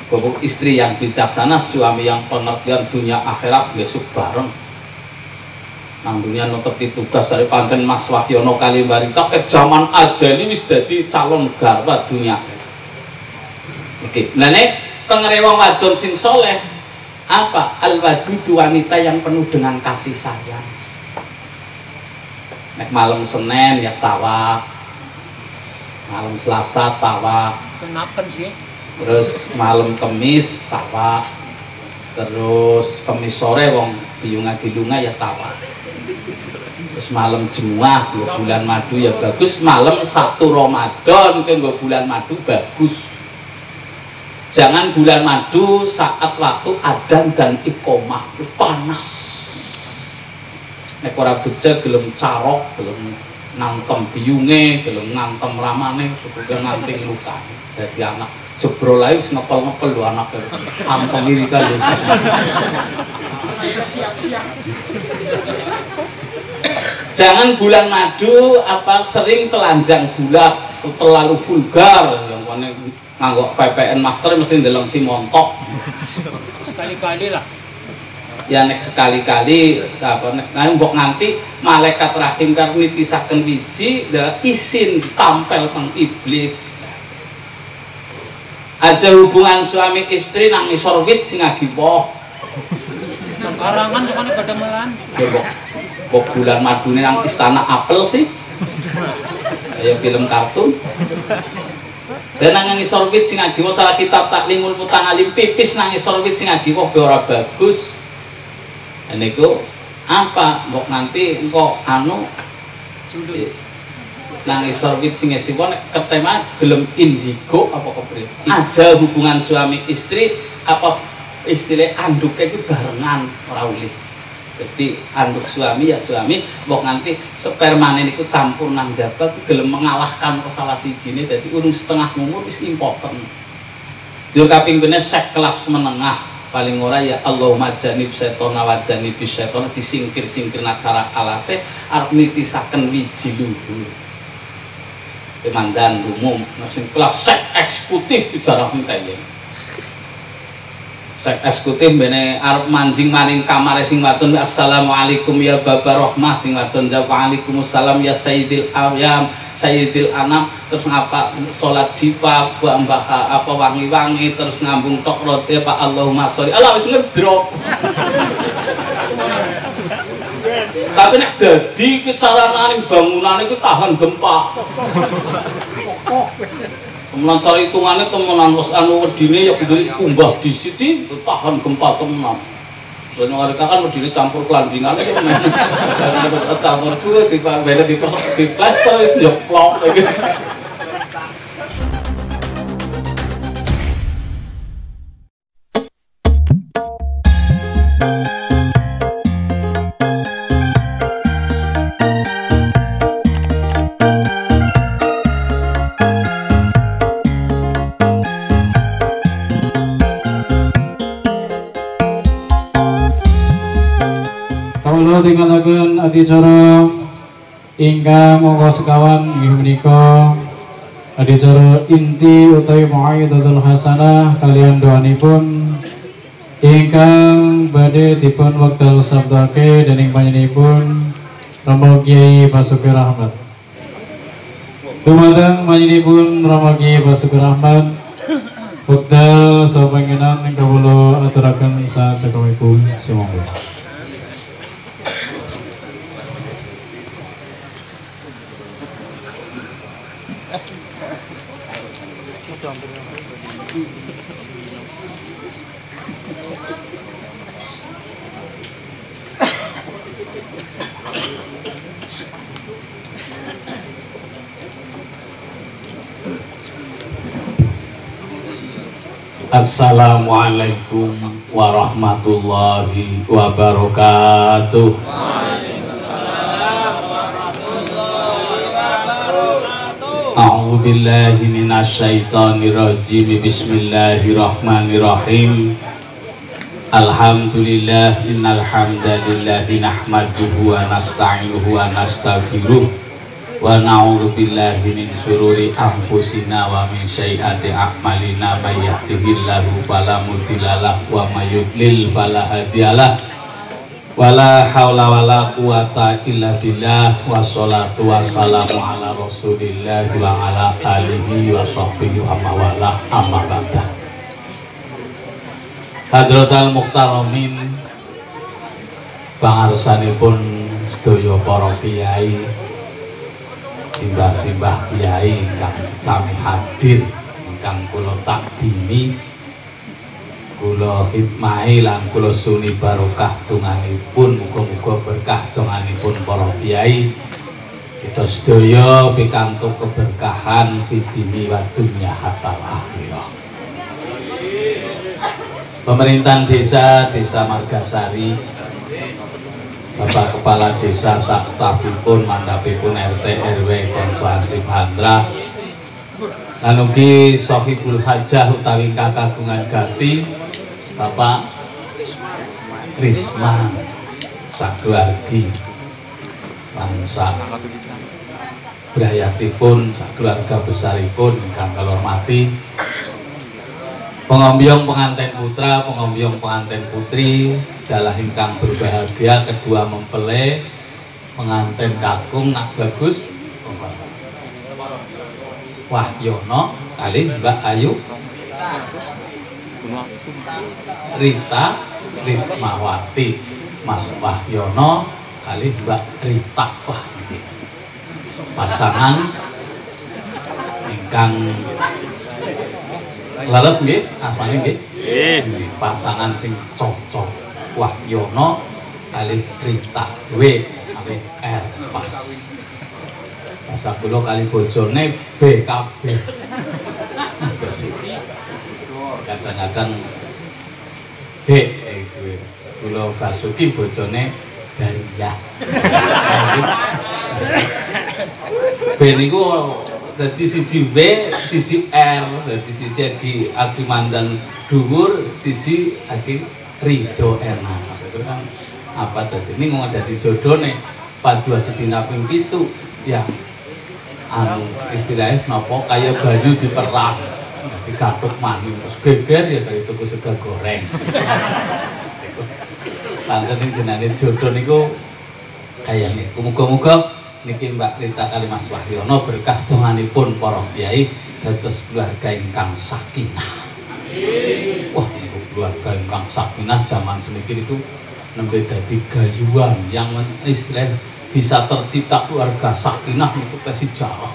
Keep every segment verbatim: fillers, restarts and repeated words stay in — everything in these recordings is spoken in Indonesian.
Bapak istri yang bijaksana, suami yang pengertian dunia akhirat, besok bareng. Nang dunia nutupi tugas dari pancen Mas Wahyono Kalibarita ke zaman aja ini wis dadi calon garwa dunia. Oke, nah nek tengere wong wadon sing soleh apa? Al-wadudu, wanita yang penuh dengan kasih sayang. Nek malam Senin ya tawaf, malam Selasa tawaf, kenapen sih. Terus malam Kemis tawaf, terus Kemis sore wong diunga-dilunga ya tawaf. Terus malam Jumat ya bulan madu ya bagus, malam satu Ramadan itu nggak bulan madu bagus. Jangan bulan madu saat waktu adzan dan iqomah itu panas. Nek ora beja gelem carok, gelem ngantem biyunge, gelem ngantem ramane, supaya nganti luka. Dadi anak jebrol ae wis ngepel-ngepel lho anake. Ampun iri kan lho. Jangan bulan madu apa sering telanjang bulat, terlalu vulgar yang kene nganggo P P N master mesti ndeleng si montok. Sekali-kali lah. Ya nek sekali-kali apa nek mbok nganti malaikat rahim karo nitisaken wiji izin tampel teng iblis. Aja hubungan suami istri nang ngisor wit sing agipoh. Nang karangan kok nek kedemelan. Kok bulan madune nang istana apel sih? Kayak film kartun. Dan nang ngisor wit sing agipoh cara kitab Taklimul Muta'alim pipis nang ngisor wit sing agipoh ora bagus. Niku apa mbok nanti engko anu nang isor wit sing esipun ketema gelem indigo apa kepriye aja hubungan suami istri apa istilah anduke iku barengan ora ulih. Jadi anduk suami ya suami mbok nanti spermane niku campur nang jabat gelem mengalahkan salah sijine dadi urung setengah umur wis impoten. Yo kaping pene sek kelas menengah paling ora ya Allahumma janib seton wa janibis seton disingkir-singkirna cara alase arep nitisaken wiji luhur. Pemandan umum sing kelas sek eksekutif bicara ngenteni. Sek eksekutif bene arep manjing maring kamare sing wadon assalamualaikum ya baba rahmah sing wadon jawab waalaikumsalam ya sayyidil awyam sayyidil anam terus ngapa salat sifa mbak apa wangi-wangi terus ngambung tok rote Pak Allahumma sholli Allah wis ngedrop. Tapi nek dadi ki carane bangunane ku tahan gempa. Temenan cara hitungane temenan wis anu wedine ya kudu kumbah disit sih tahan gempa temenan. Soalnya mereka kan wedine campur kelandingane ki men. Campur ku di beda di di plaster wis nyeplok iki. Tingkataken adicara ingkang monggo sekawan inggih menika adicara inti utawi mau'izatul hasanah kalian doanipun ingkang badhe dipun wekdal sabdake dening panjenenganipun Rama Kyai Basuki Rahmat. Dumateng panjenenganipun Rama Kyai Basuki Rahmat wekdal sapangenan kawula aturaken sajakawipun sumangga. Assalamualaikum warahmatullahi wabarakatuh. Waalaikumsalam warahmatullahi wabarakatuh. A'udzu billahi minasyaitonir rajim. Bismillahirrahmanirrahim. Alhamdulillah innal hamdalillah nahmaduhu wa nasta'inuhu wa nastaghfiruh wa na'udzubillahi min syururi anfusina wa min sayyiati a'malina may yahdihillahu fala mudhillalah wa may yudlil fala hadiyalah wala haula wala quwata illa billah wassalatu wassalamu ala rasulillah wa ala alihi wa sahbihi wa mawala amma ba'da. Hadratal muhtaramin pangarsanipun sedaya para kiai, simbah-simbah kiai ingkang sami hadir, ingkang kula takdimi, kula hikmahi lan kula suni barokah donganipun, muga-muga berkah donganipun para kiai. Kita sedaya pikantuk keberkahan fidini wa dunya hatta akhirah. Pemerintahan desa Desa Margasari, Bapak Kepala Desa sak stafipun mandhapipun R T R W Konsuansi Bandra lan ugi Sohibul Hajah utawi kakagungan Gati Bapak Risman sakeluargi lan sak brayatipun sakeluarga besaripun ingkang kula hormati pengombyong pengantin putra, pengombyong pengantin putri, dalah ingkang berbahagia kedua mempelai pengantin kakung nak bagus Wahyono kali Mbak Ayu Rita Rismawati, Mas Wahyono kali Mbak Rita. Wah, pasangan ingkang laras nggih, asmane nggih. Nggih. Pasangan sing cocok. Wahyono kali Rita W kali R pas. Bahasa kula kali bojone B K B. Kadang-kadang B kuwi. Kula Basuki bojone Garia. B niku dadi siji W, siji R, dadi siji agi agi mandan dhuwur, siji agi rido enak. Itu kan apa dadi ini ngomong dadi jodone padua sedina ping pitu ya anu istilahnya napa kaya banyu diperang dadi gathuk maning terus geger ya kaya tuku sega goreng. Panten jenenge jodoh niku kaya niku muga-muga niki Mbak Rita kali Mas Wahyono berkah donganipun para kiai dados keluarga ingkang sakinah. Wah, niku keluarga ingkang sakinah zaman seniki niku nembe dadi gayuhan yang istilah bisa tercipta keluarga sakinah niku tesi jarang.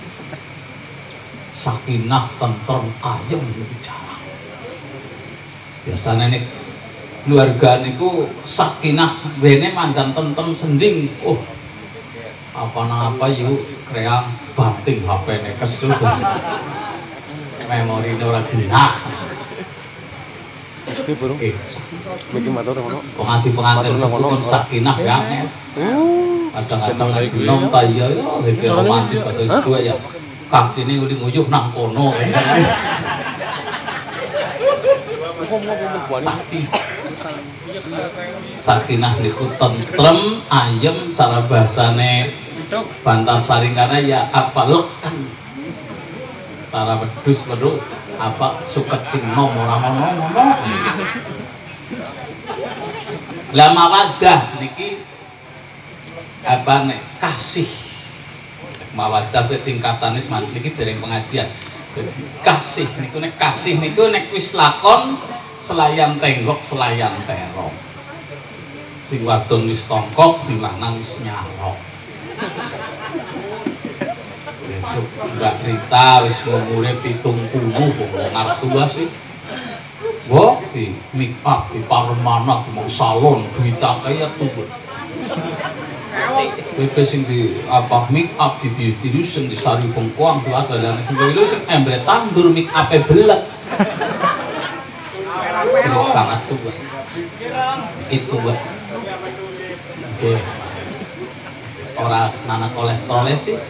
Sakinah, tentrem, ayem niku jarang. Biasane nek keluarga niku sakinah wene mandan tentrem sending. Oh, apa-apa yuk kreang banting H P nekes tuh memori ini orang genah pengantin pengantin sepuluh sakinah ya kadang-kadang lagi nom kaya ya lebih romantis pas itu ya kaki ini udah nguyuh nang kono sakinah sakinah niku tentrem ayem cara bahasane Bantarsari karena ya apa leken cara wedhus wedhus apa suket sing nom ora ngono lah mawadah niki apa nek kasih mawadah kuwi tingkatane semanten niki dereng pengajian kasih niku nek kasih niku nek wis lakon selayan tenggok selayan terong sing wadon wis tongkok sing lanang wis nyarok. Besok Mbak Rita wis umure pitung puluh kok ngarep tua sih. Wah, di make up di paremana di mau salon duit kaya tuh. Kowe sing di apa make up di beauty solution di Sari Bengkuang di adalah sing lho sing embret tandur make up e belek. Terus sangat tuh. Itu Mbak. Oke. Orang nana kolesterolnya sih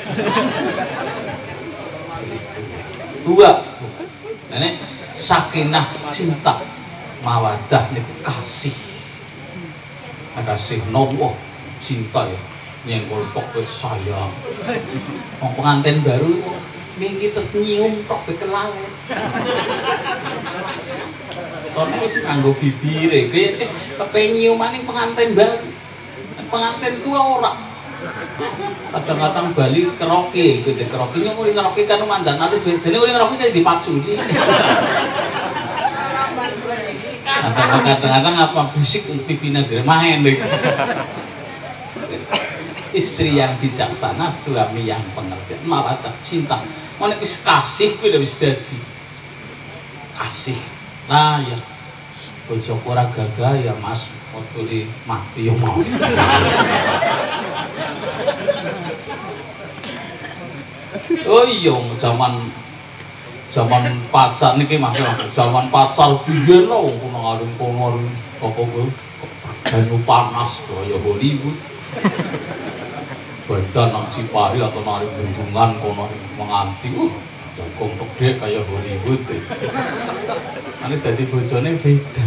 dua nenek sakinah cinta mawadah niku kasih kasih nopo cinta ya yang kolpok wis sayang. Wong pengantin baru minggi terus nyium tok bekelalet. Kono wis nganggo bibire, kowe kepen nyiumane pengantin baru. Pengantin tua ora. Kadang-kadang Bali keroke, gitu keroke nya muli keroke kan mandan alus bedane muli keroke kayak dipaksudi. Kadang-kadang apa bisik T V negeri main deh. Istri yang bijaksana, suami yang pengertian, mawaddah cinta. Mana wis kasih kuwi wis dadi. Kasih. Nah ya. Bojoku ora gagah ya Mas, waktu mati yo mau. Oh iya, zaman zaman pacar niki Mas, zaman pacar biyen lho kono ngarung kono apa kuwi. Banyu panas kaya Hollywood. Badan nang Cipari atau nari bendungan kono menganti. Uh, jagong gede kaya Hollywood. Ane dadi bojone beda.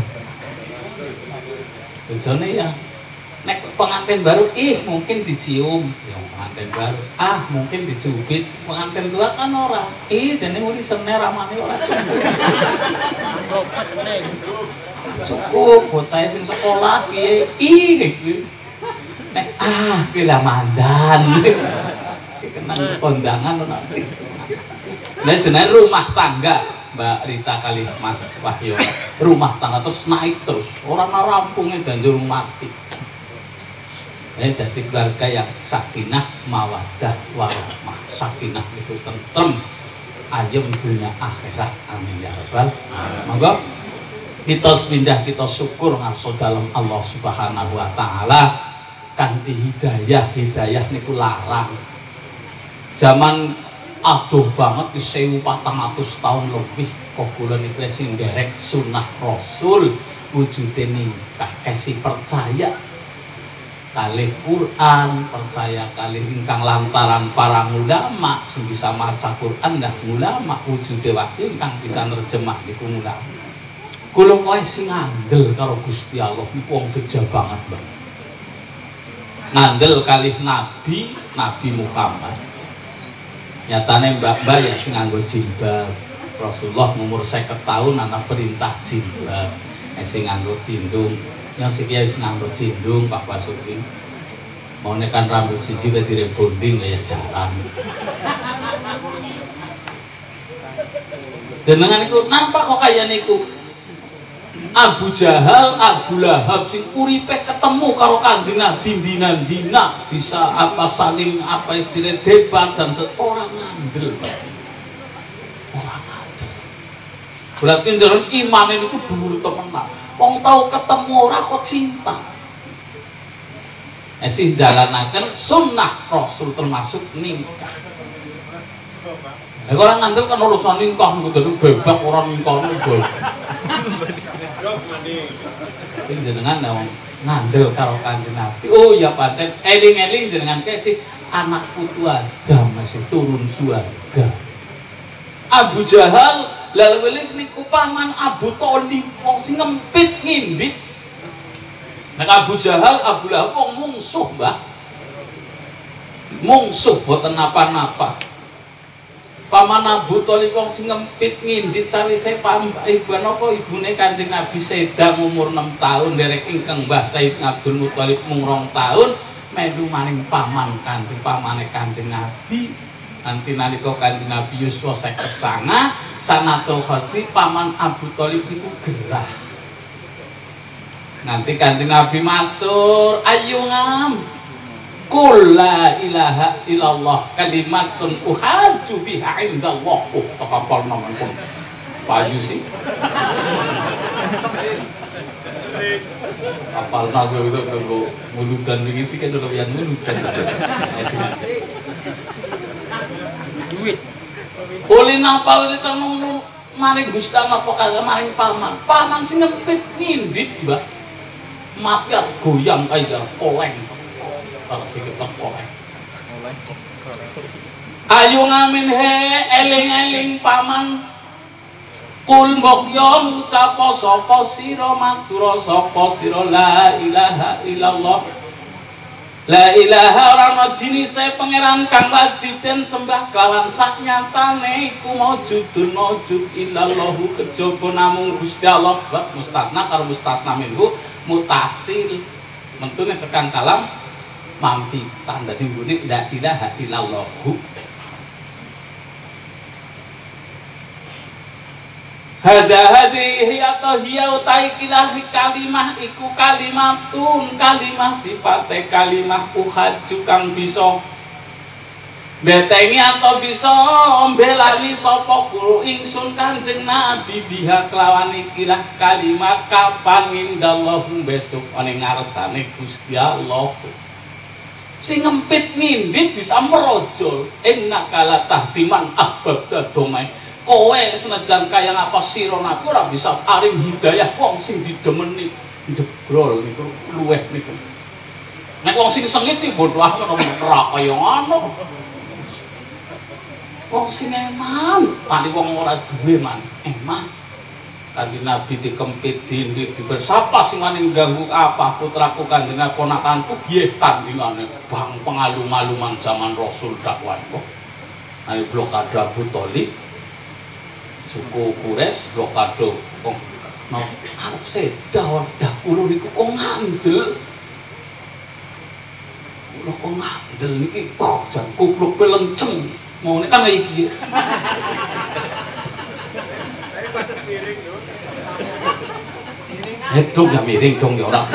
Bojone ya nek pengantin baru ih mungkin dicium ya pengantin baru ah mungkin dicubit pengantin tua kan ora ih dene muli sene ramane ora cukup cukup bocah sing sekolah piye ih nek ah pila mandan kenang kondangan nanti nah jenenge rumah tangga Mbak Rita kali Mas Wahyu rumah tangga terus naik terus orang rampungnya janjur mati. Ya, jadi keluarga yang sakinah mawaddah warahmah. Sakinah itu tentrem ayem dunia akhirat amin ya rabbal alamin. Monggo kita pindah kita syukur ngarso dalam Allah Subhanahu wa taala kan di hidayah hidayah niku larang. Zaman aduh banget di seribu empat ratus tahun lebih kok kula niku sing derek sunah Rasul wujude nikah esi percaya kalih Quran percaya kalih ingkang lantaran para ulama sing bisa maca Quran dah ulama wujude wahyu ingkang bisa nerjemah niku ulama. Kula kowe sing ngandel karo Gusti Allah niku wong beja banget, Bang. Ngandel kalih Nabi Nabi Muhammad. Nyatane mbak-mbak ya sing nganggo jilbab. Rasulullah umur seket tahun anak perintah jilbab. Sing nganggo cindung yang sekian sing nganggo cindung Pak Basuki mau nekan rambut siji wae direbonding kaya jaran jenengan iku nampak kok kaya niku Abu Jahal, Abu Lahab sing uripe ketemu karo Kanjeng Nabi dina-dina bisa apa saling apa istilah debat dan seorang ngandel orang ngandel berarti njaron iman niku dhuwur temenan. Wong tau ketemu ora kok cinta. Esi jalanaken sunnah Rasul termasuk nikah. Nek orang ngandel kan urusan nikah kudu bebas orang nikah niku. Iki jenengan wong ngandel karo Kanjeng Nabi. Oh ya pancen eling-eling jenengan kesi anak putu Adam masih turun surga. Abu Jahal lalu welih niku paman Abu Thalib wong sing ngempit ngindit. Nek Abu Jahal Abu Lahab wong mungsuh, Mbah. Mungsuh boten napa-napa. Paman Abu Thalib wong sing ngempit ngindit sawise pam ibu napa ibune Kanjeng Nabi sedang umur enam tahun derek ingkang Mbah Said Abdul Muthalib mung rong tahun melu maring paman Kanjeng pamane Kanjeng Nabi. Nanti nalika Kanjeng Nabi yuswa seket sanga sanatul khotri paman Abu Thalib itu gerah. Nanti Kanjeng Nabi matur ayo ngam qul la ilaha illallah kalimatun uhajju biha indallah. Oh takapal naman pun payu sih kapal nago itu kanggo muludan iki sih kan yang muludan duit. Ulin apa ulin ternung maring Gusti Allah apa kagak maring paman. Paman sing ngempit ngindit, Mbak. Mapiat goyang kaya oleng. Kalau diketok oleng. Ayo ngamin he eling-eling paman. Kul mbok yo ngucap sapa sira matur sapa sira la ilaha illallah. La ilaha ora ana jinise pangeran kang wajib den sembah kelawan sak nyatane iku maujudun maujud illallahu kejaba namung Gusti Allah. Sebab mustasna karo mustasna minhu mutasil mentune sekang kalam mampi tanda timbune la ilaha illallahu. Hada hadihi atau hiya utai kilahi kalimah iku kalimatun kalimah sifate kalimah uhaju kang bisa betengi atau bisa mbelani sapa guru ingsun Kanjeng Nabi biha kelawan ikilah kalimat kapan ngindallahu besok ana ngarsane Gusti Allah. Sing ngempit ngindit bisa merojol enak kala tahtiman ahbab dadomai. Kowe senajan kaya ngapa sira nabi ora bisa paring hidayah wong sing didemeni jebrol niku luweh niku. Nek wong sing sengit sing bodoh amat ora kaya ngono. Wong sing eman, paling wong ora duwe man, eman. Kanjeng Nabi dikempit dindit dibersapa sing maning ganggu apa putraku Kanjeng ponakanku nggih tandingane bang pengalum-aluman zaman Rasul dakwah kok. Ayo blokade Abu Thalib suku Quraisy blokado kok no arep sedah dah kula niku kok ngandel kula kok ngandel niki oh jan kupluk pelenceng mau ini kan iki eh dong ya miring dong ya orang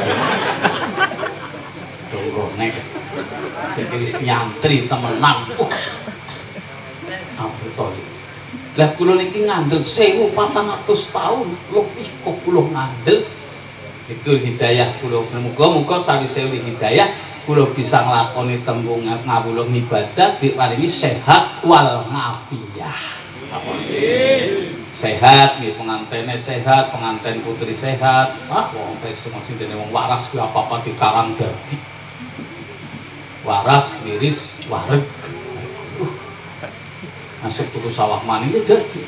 dong gonek wis nyantri temenan oh Abu Thalib. Lah kula niki ngandel seribu empat ratus tahun lebih kok kula ngandel itu hidayah kula muga-muga sawise hidayah kula bisa nglakoni tembung ngawula ibadah diparingi sehat wal ngafiyah. Amin. Sehat nggih pengantene sehat, penganten putri sehat. Ah wong wis sing dene wong waras kuwi apa-apa dikarang dadi. Waras, wiris, wareg. Masuk tuku sawah maning ya dadi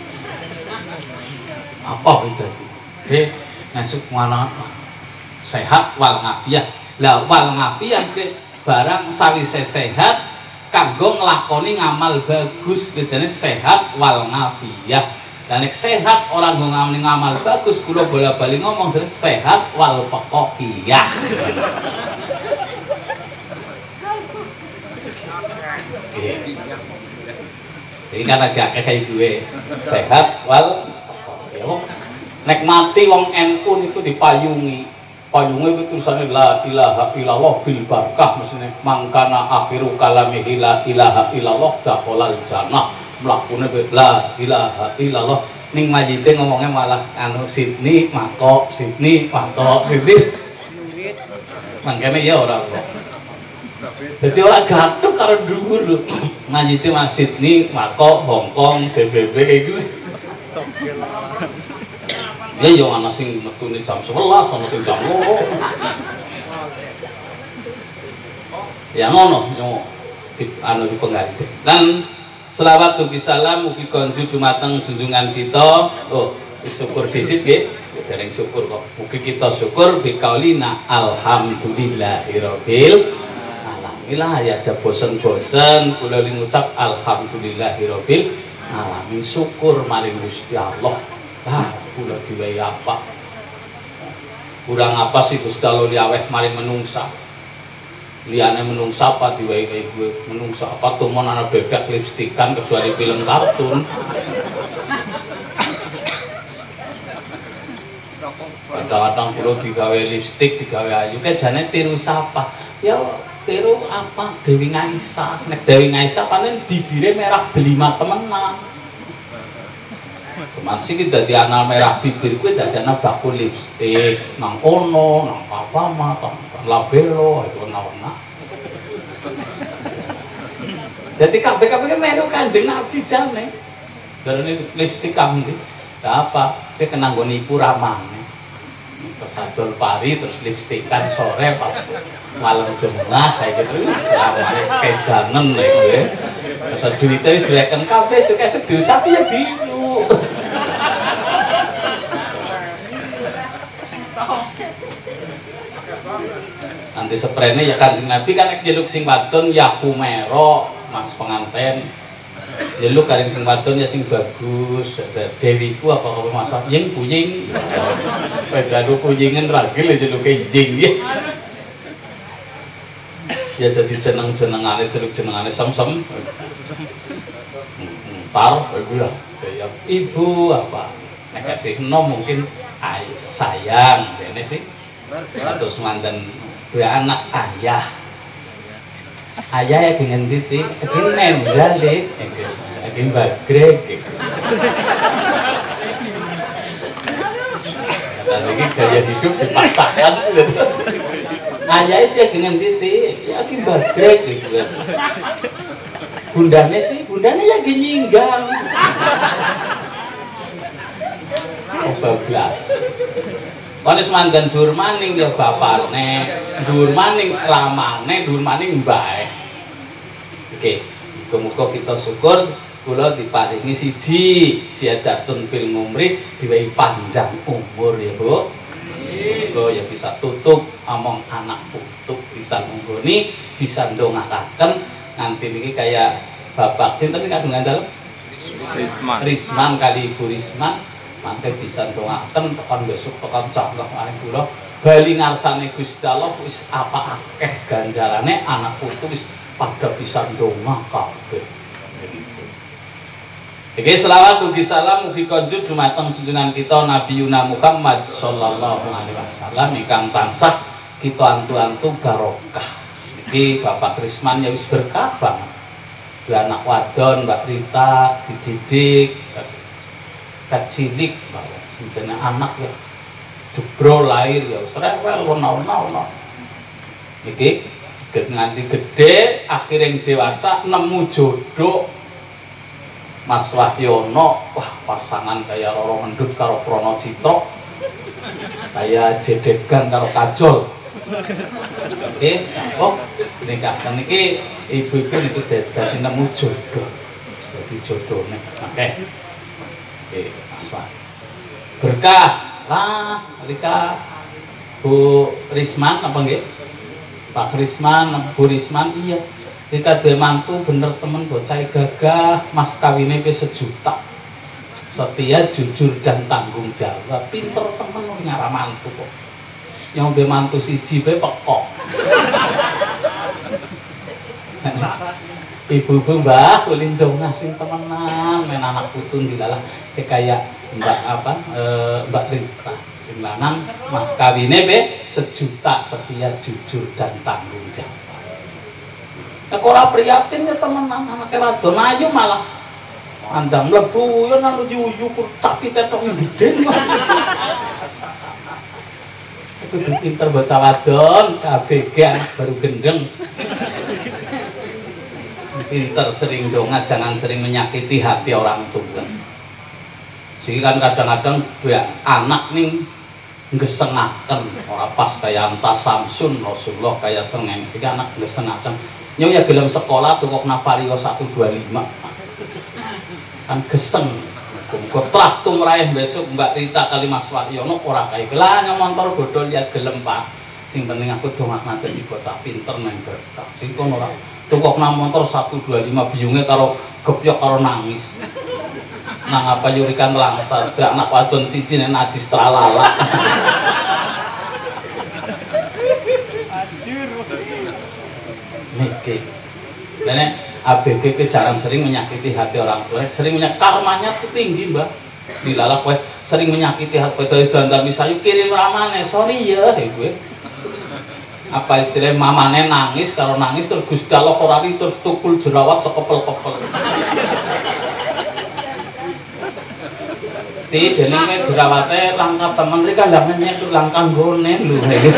apa itu dadi oke masuk mana sehat wal ngafiyah lah wal ngafiyah ke barang sawise sehat kanggo nglakoni ngamal bagus jane sehat wal ngafiyah dan nek sehat orang ngomong ngamal bagus kula bola-bali ngomong jane sehat wal paqiyah. Jadi kan agak kayak gue sehat wal nek mati wong N U niku dipayungi payungi itu tulisannya la ilaha illallah bil barakah maksudnya mangkana akhiru kalami la ilaha illallah dakhalal jannah mlakune la ilaha illallah ning majite ngomongnya malah anu Sydney mako Sydney mako Sydney mangkene ya ora jadi orang gatuk karo dhuwur lho. Majite Mas Sydney, Mako, Hongkong, D B B kayak gitu. Ya yo ana sing metune jam sebelas, ana sing jam loro. Ya ngono yo anu dipenggalih. Lan selawat dugi salam mugi konju dumateng junjungan kita. Oh, syukur disit nggih. Dereng syukur kok. Mugi kita syukur bikaulina alhamdulillahirabbil Ilah ya aja bosen-bosen kula ngucap alhamdulillahirabbil alamin syukur maring Gusti Allah. Ah kula diwehi apa? Kurang apa sih Gusti Allah liaweh maring menungsa. Liyane menungsa apa diwehi kaya gue menungsa apa tumon ana bebek lipstikan kecuali film kartun. Kadang-kadang kula digawe lipstik digawe ayu kayak jane tiru sapa. Ya tiru apa Dewi Ngaisa nek Dewi Ngaisa panen bibire merah delima temenan cuman sih kita di anal merah bibir gue dadi ana bakul lipstik nang kono nang apa mah nang labelo itu warna-warna jadi kabeh-kabeh melu Kanjeng Nabi jane garane lipstik kang ndi lah apa kowe kena nggo nipu ramane kesadol pari terus lipstikan sore pas malam jemaah saya gitu ramane kedangen lek kowe terus duwite wis direken kabeh suka sedus sapi ya dilu nanti seprene ya Kanjeng Nabi kan nek jeluk sing wadon ya Humero mas penganten jeluk karing sing wadon ya sing bagus ada dewiku apa apa masak ying puying pegaduh puyingen ragil ya jeluk jing ya ya jadi jeneng-jenengane jeluk jenengane sem-sem tar ibu ya saya ibu apa nek kasih no mungkin ay, sayang dene sih terus mantan dua anak ayah ayah ya dengan titik ini nembal deh ini bagrek dan lagi gaya hidup dipaksakan ayah sih dengan titik ya ini bagrek gitu bundanya sih bundanya ya nyinggang oh bablas konis mandan dur maning ya bapakne, dur maning lamane, dur maning mbae. Oke, muga-muga kita syukur kula diparingi siji siadatun fil umri diwehi panjang umur ya, Bu. Muga ya bisa tutup omong anak putu bisa nunggoni, bisa ndongakaken nganti niki kaya bapak sinten kagungan dalem? Risman. Risman kali Ibu Risman. Mangke bisa ndongaken tekan besok tekan cangkeh maring kula bali ngarsane Gusti Allah wis apa akeh ganjarane anak putu wis padha bisa ndonga kabeh. Iki selawat ugi salam ugi konjur dumateng junjungan kita Nabi Yuna Muhammad sallallahu alaihi wasallam ingkang tansah kita antu-antu barokah. Iki Bapak Krisman ya wis berkah banget. Dua anak wadon Mbak Rita dididik cilik jenenge anak ya jebro lahir ya srewel ono-ono iki nganti gede akhirnya dewasa nemu jodoh Mas Wahyono wah pasangan kayak Roro Mendut karo Prono Citro kayak Jedegan karo Kajol oke oh nikahan iki ibu-ibu niku dadi nemu jodoh dadi jodohne oke oke Mas berkah lah Rika Bu Risman apa nggih Pak Risman Bu Risman iya Rika dhewe mantu bener temen bocah gagah mas kawine pe sejuta setia jujur dan tanggung jawab pinter temen nyara mantu kok yang dhewe mantu siji pe pekok ibu-ibu mbah ulindong sing temenan men anak putu dilalah kayak Mbak apa e, Mbak Rita sing lanang mas kawine be sejuta setia jujur dan tanggung jawab. Nek ora prihatin ya temenan anake wadon ayu malah andang mlebu yo nang yuyu tapi tetok gede. Kudu pinter bocah wadon K B G anak baru gendeng. Pinter sering donga jangan sering menyakiti hati orang tua. Sehingga kan kadang-kadang dua anak nih ngesengaken ora pas kayak Anta Samsun Rasulullah kayak srengeng sehingga anak ngesengaken nyo ya gelem sekolah tuh kok Navario seratus dua puluh lima kan geseng kok trah tuh meraih besok Mbak Rita kali Mas Wahyono ora kayak gelanya motor bodol lihat gelem Pak sing penting aku dongak nanti bocah pinter neng berkah sing kono ora tuh kok motor seratus dua puluh lima biungnya karo gebyok karo nangis nang apa yurikan langsa anak wadon siji nek najis tralala anjir niki dene A B G ke jarang sering menyakiti hati orang tua sering menyakiti karmanya tuh tinggi mbak dilalak kowe sering menyakiti hati dari dandar misalnya kirim ramane sorry ya gue apa istilahnya mamane nangis kalau nangis terus Gusti Allah korali terus tukul jerawat sekepel-kepel di jenenge jerawate langkah temen mereka langannya itu langkah gone lho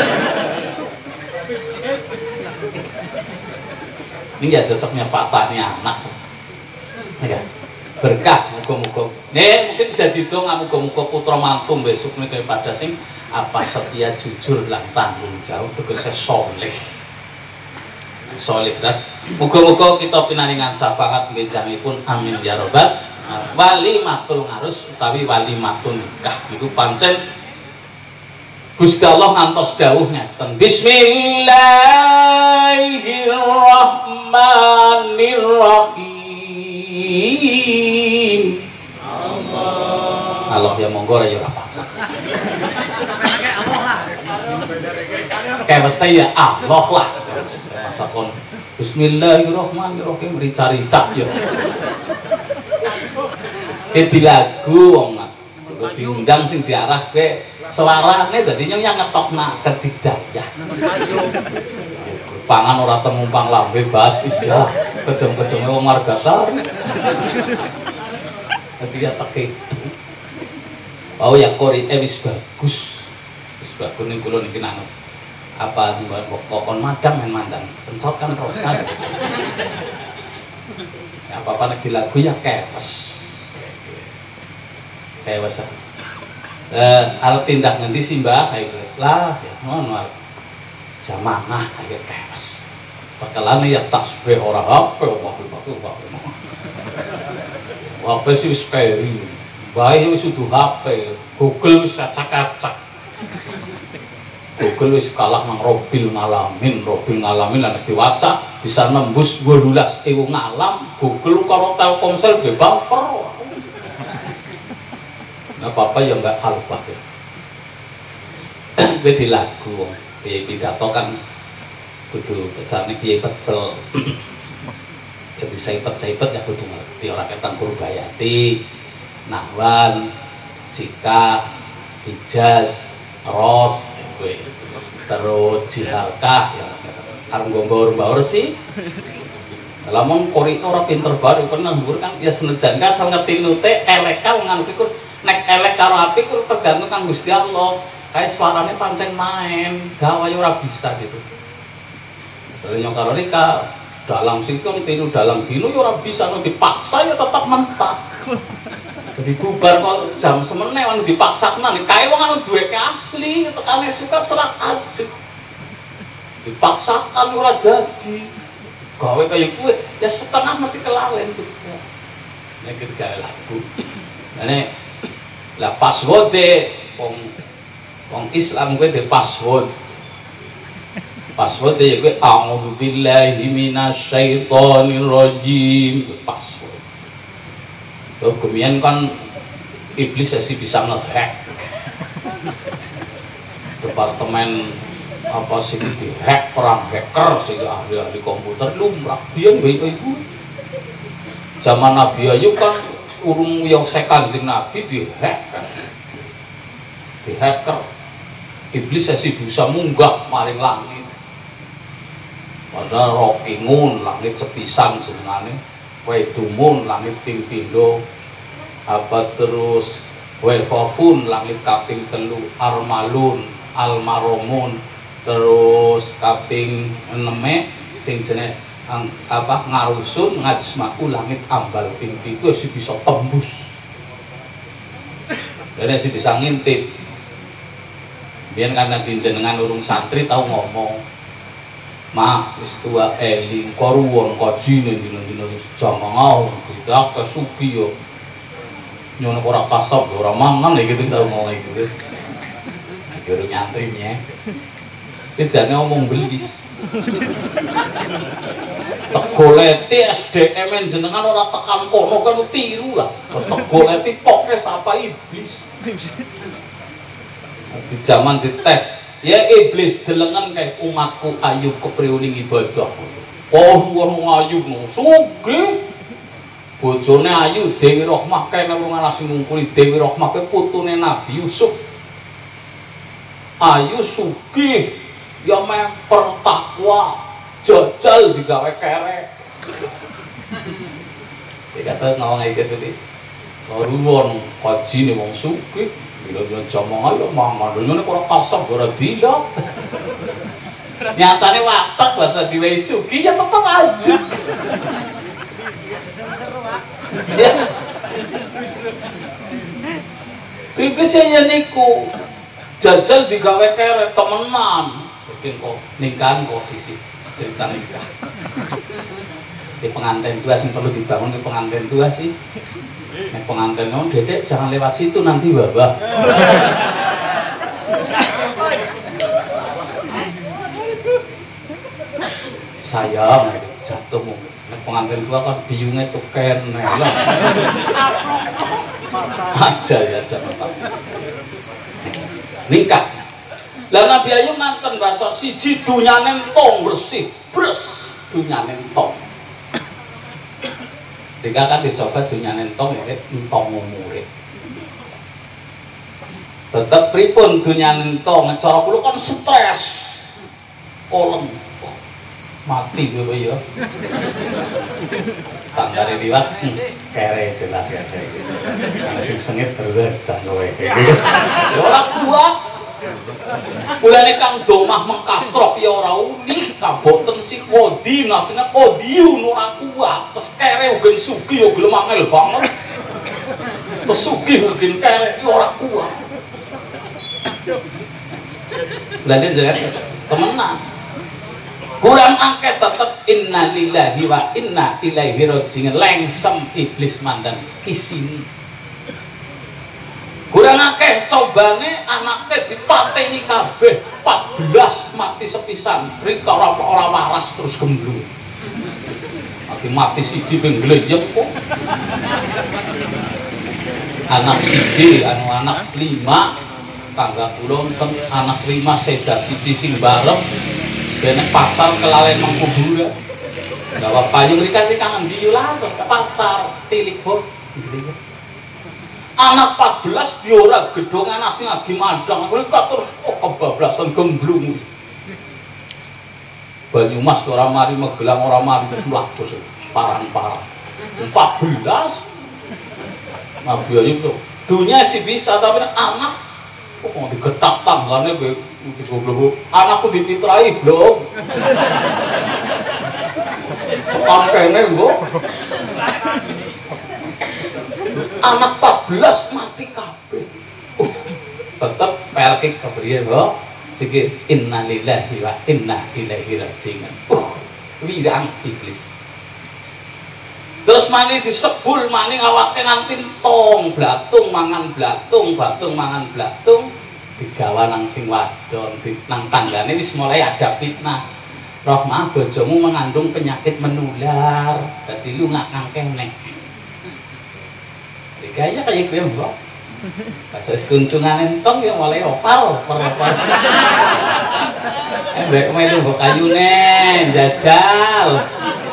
ini ya cocoknya patahnya anak ya berkah muga-muga nih mungkin udah didong muga-muga putra mantu besok nih pada sing apa setia jujur lan tanggung jawab tegese soleh soleh kan muga-muga kita pinaringan syafaat benjangipun amin ya robbal wali matul ngarus utawi wali matul nikah niku pancen Gusti Allah ngantos dawuh ngeten. Bismillahirrahmanirrahim. Allah. Allah ya monggo ya ora apa-apa. Kayak saya Allah lah. Masakon Bismillahirrahmanirrahim rica-rica ya. Iki lagu wong diundang sing diarahke suarane dadi yang ngetokna kedidaya. Pangan ora temumpang lambe bas wis ya kejem-kejeme wong margasar. Dadi ya teke. Oh ya kori eh wis bagus. Wis bagus ning kula niki nang apa kokon madang men mandang. Pencot kan rosa. Ya apa-apa nek lagu ya kepes. Kepes. Eh, arep tindak ngendi sih Mbah? Ayo lah, ya ngono arep. Jamaah ayo kepes. Tekelane ya tasbih ora H P, wah wah wah. Wah, H P sih wis keri. Bae wis utuh H P, Google wis acak-acak. Google wis kalah nang Robil ngalamin, Robil ngalamin lan diwaca bisa nembus dua belas ribu ngalam. Google karo Telkomsel ge buffer. Apa-apa ya enggak alfa ya. Kowe di lagu piye pidato kan kudu pecane piye pecel. Jadi saipet-saipet ya kudu ngerti ora ketang Kurbayati, Nahwan, Sika, Hijaz, Ros, kowe. Terus Jiharkah ya arep ngombo-ngombo sih. Lamun kori ora pinter baru kan nganggur kan ya senajan ka asal ngerti nute elek ka wong anu pikur nek elek karo apik ku tergantung kang Gusti Allah. Kae suarane pancen main, gawe ora bisa gitu. Soalnya karo Rika dalam situ tiru dalam dino ya ora bisa nek dipaksa ya tetap mentah. Jadi bubar kok jam semene wan dipaksakna nek kae wong anu duwe asli tekane suka serak aja. Dipaksakan ora dadi. Gawe kaya kuwe ya setengah mesti kelalen kerja. Nek gawe lagu. Nek lah password wong wong Islam kuwi de password. Password ya kuwi a'udzu billahi minasyaitonir rajim. Password. Tuh kemudian kan iblis sih bisa nge-hack. Departemen apa sih di-hack perang hacker sih ahli-ahli komputer lumrah biyen bae iku. Zaman Nabi Ayub kan urung yose Kanjeng Nabi di-hack kan. Di-hacker. Iblis sih bisa munggah maring langit. Padahal rokingun langit sepisan senengane. Wedumun langit ping pindho. Apa terus wefafun langit kaping telu, armalun, almaromun, terus kaping eneme sing jenenge apa ngarusun ngajmaku langit ambal ping piku sih bisa tembus. Dene sih bisa ngintip. Biyen karena jenengan urung santri tau ngomong. Ma wis tua eling koruwon kajine dina-dina wis jamangau tidak kesugi yo. Nyono ora kasop ora mangan gitu tau ngomong gitu. Guru nyantrinya. Ki jane omong belis. Tegoleti S D M jenengan ora tekan kono kan tiru lah. Tegoleti poke sapa iblis. Di zaman dites, ya iblis delengan kayak umatku Ayub kepriuning ibadah. Oh wong Ayub no sugih. Bojone Ayu Dewi Rohmah kene urung ana sing ngungkuli Dewi Rohmah ke putune Nabi Yusuf. Ayu sugih ya memper takwa jajal digawe kerek. Dikata ngawang iki tadi. Ruwon kajine wong sugih, bila-bila jamang ayo mangan. Dene ora kasar ora dilap. Nyatane watek bahasa diwehi sugih ya tetep aja. Ya. Iblis ya niku jajal digawe kere temenan. Mungkin kok nikahan kondisi cerita nikah. Di pengantin tua sih perlu dibangun di pengantin tua sih. Nek pengantin ngomong dedek jangan lewat situ nanti babah. saya jatuh mungkin nek pengantin tua kan biungnya tuh kene lah aja ya jangan nikah lah Nabi Ayub nganten bahasa siji dunyane entong bersih bres dunyane entong ketika kan dicoba dunyane entong ya entong murid tetep pripun dunyane entong cara kula kan stres koleng mati gue ya tanggane liwat kere jelas ya ana sing sengit terus jangoe ya ora kuat mulane Kang Domah mengkasroh ya ora uli kaboten si kodi nasine kodiun ora kuat terus kere ugen sugih ya gelem angel banget terus sugih ugen kere ya ora kuat lha jenengan temenan kurang akeh tetep inna lillahi wa inna ilaihi raji'un lengsem iblis mandan kisini kurang akeh cobane anaknya dipateni kabeh empat belas mati sepisan rika ora ora waras terus gemblung lagi mati siji ping gleyep kok anak siji anu anak lima tangga kula anak lima seda siji sing bareng benek pasar kelalen mengkuburan gawa payung dikasih kangen diulah terus ke pasar tilik bok anak empat belas diora gedongan asing lagi madang mereka terus oh kebablasan gemblung Banyumas orang mari Magelang orang mari terus melaku parang-parang empat belas Nabi Ayub tuh dunia sih bisa tapi anak kok mau digetak tangannya anakku dipitrai belum pangkene mbok anak empat belas mati kabeh uh, tetep perkik kepriye mbok siki innalillahi wa inna ilaihi raji'un uh wirang iblis terus mani disebul maning awake nganti tong blatung mangan blatung batung mangan blatung digawa nang sing wadon nang tanggane wis mulai ada fitnah Rohmah bojomu mengandung penyakit menular dadi lu ngak nang kene kayaknya kayak gue mbok pas kuncungan entong ya mulai opal opal eh mbek melu mbok kayune jajal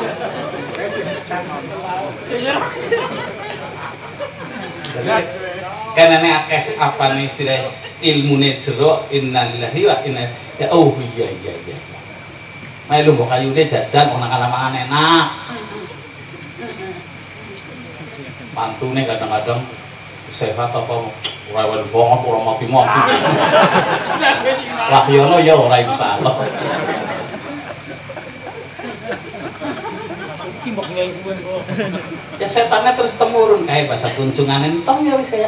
kenane akeh apa nih istilah ilmune jero innalillahi wa inna ya oh iya iya iya melu mbok kayune jajan ana kalamangan enak mantune kadang-kadang sehat apa ora banget ora mati-mati Wahyono ya ora iso salah ya setannya terus temurun kayak bahasa kuncungan entong ya wis kaya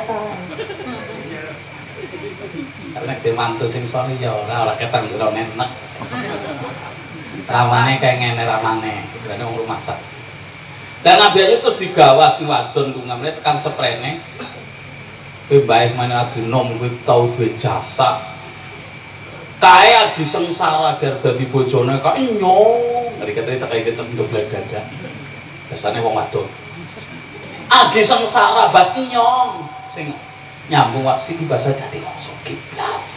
karena dia mantu sing soli ya ora ora ketang jero enak ramane kayak ngene ramane kirane wong rumah tak dan Nabi Ayub terus digawa sing wadon ku ngamne tekan sprene kowe baik mana lagi nom kowe tau duwe jasa kae agi sengsara gar dadi bojone kok nyong ngeri ketene cekai kecek ndoblek dada biasane wong wadon agi sengsara bas nyong sing nyambung wak sing basa dadi wong kiblat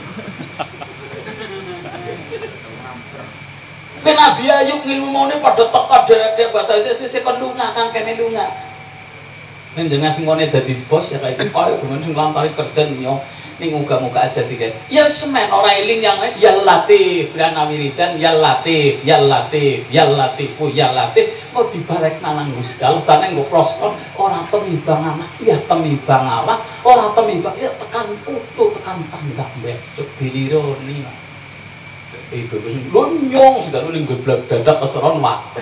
Nabi Ayub ngilmune padha teka derek bahasa sisi kon lunga kang kene lunga njenengan sing ngene dadi bos ya kayak koyo gumen sing lantari kerja nyo ning muga-muga aja tiket ya semen ora eling yang ya latif lan wiridan ya latif ya latif ya latif ya latif mau dibarek nang Gusti Allah jane nggo prosko ora temibang anak ya temibang Allah ora temibang ya tekan putu tekan candak besok dilironi ibu sing lunyong sudah lu ning geblak dadak keseron waktu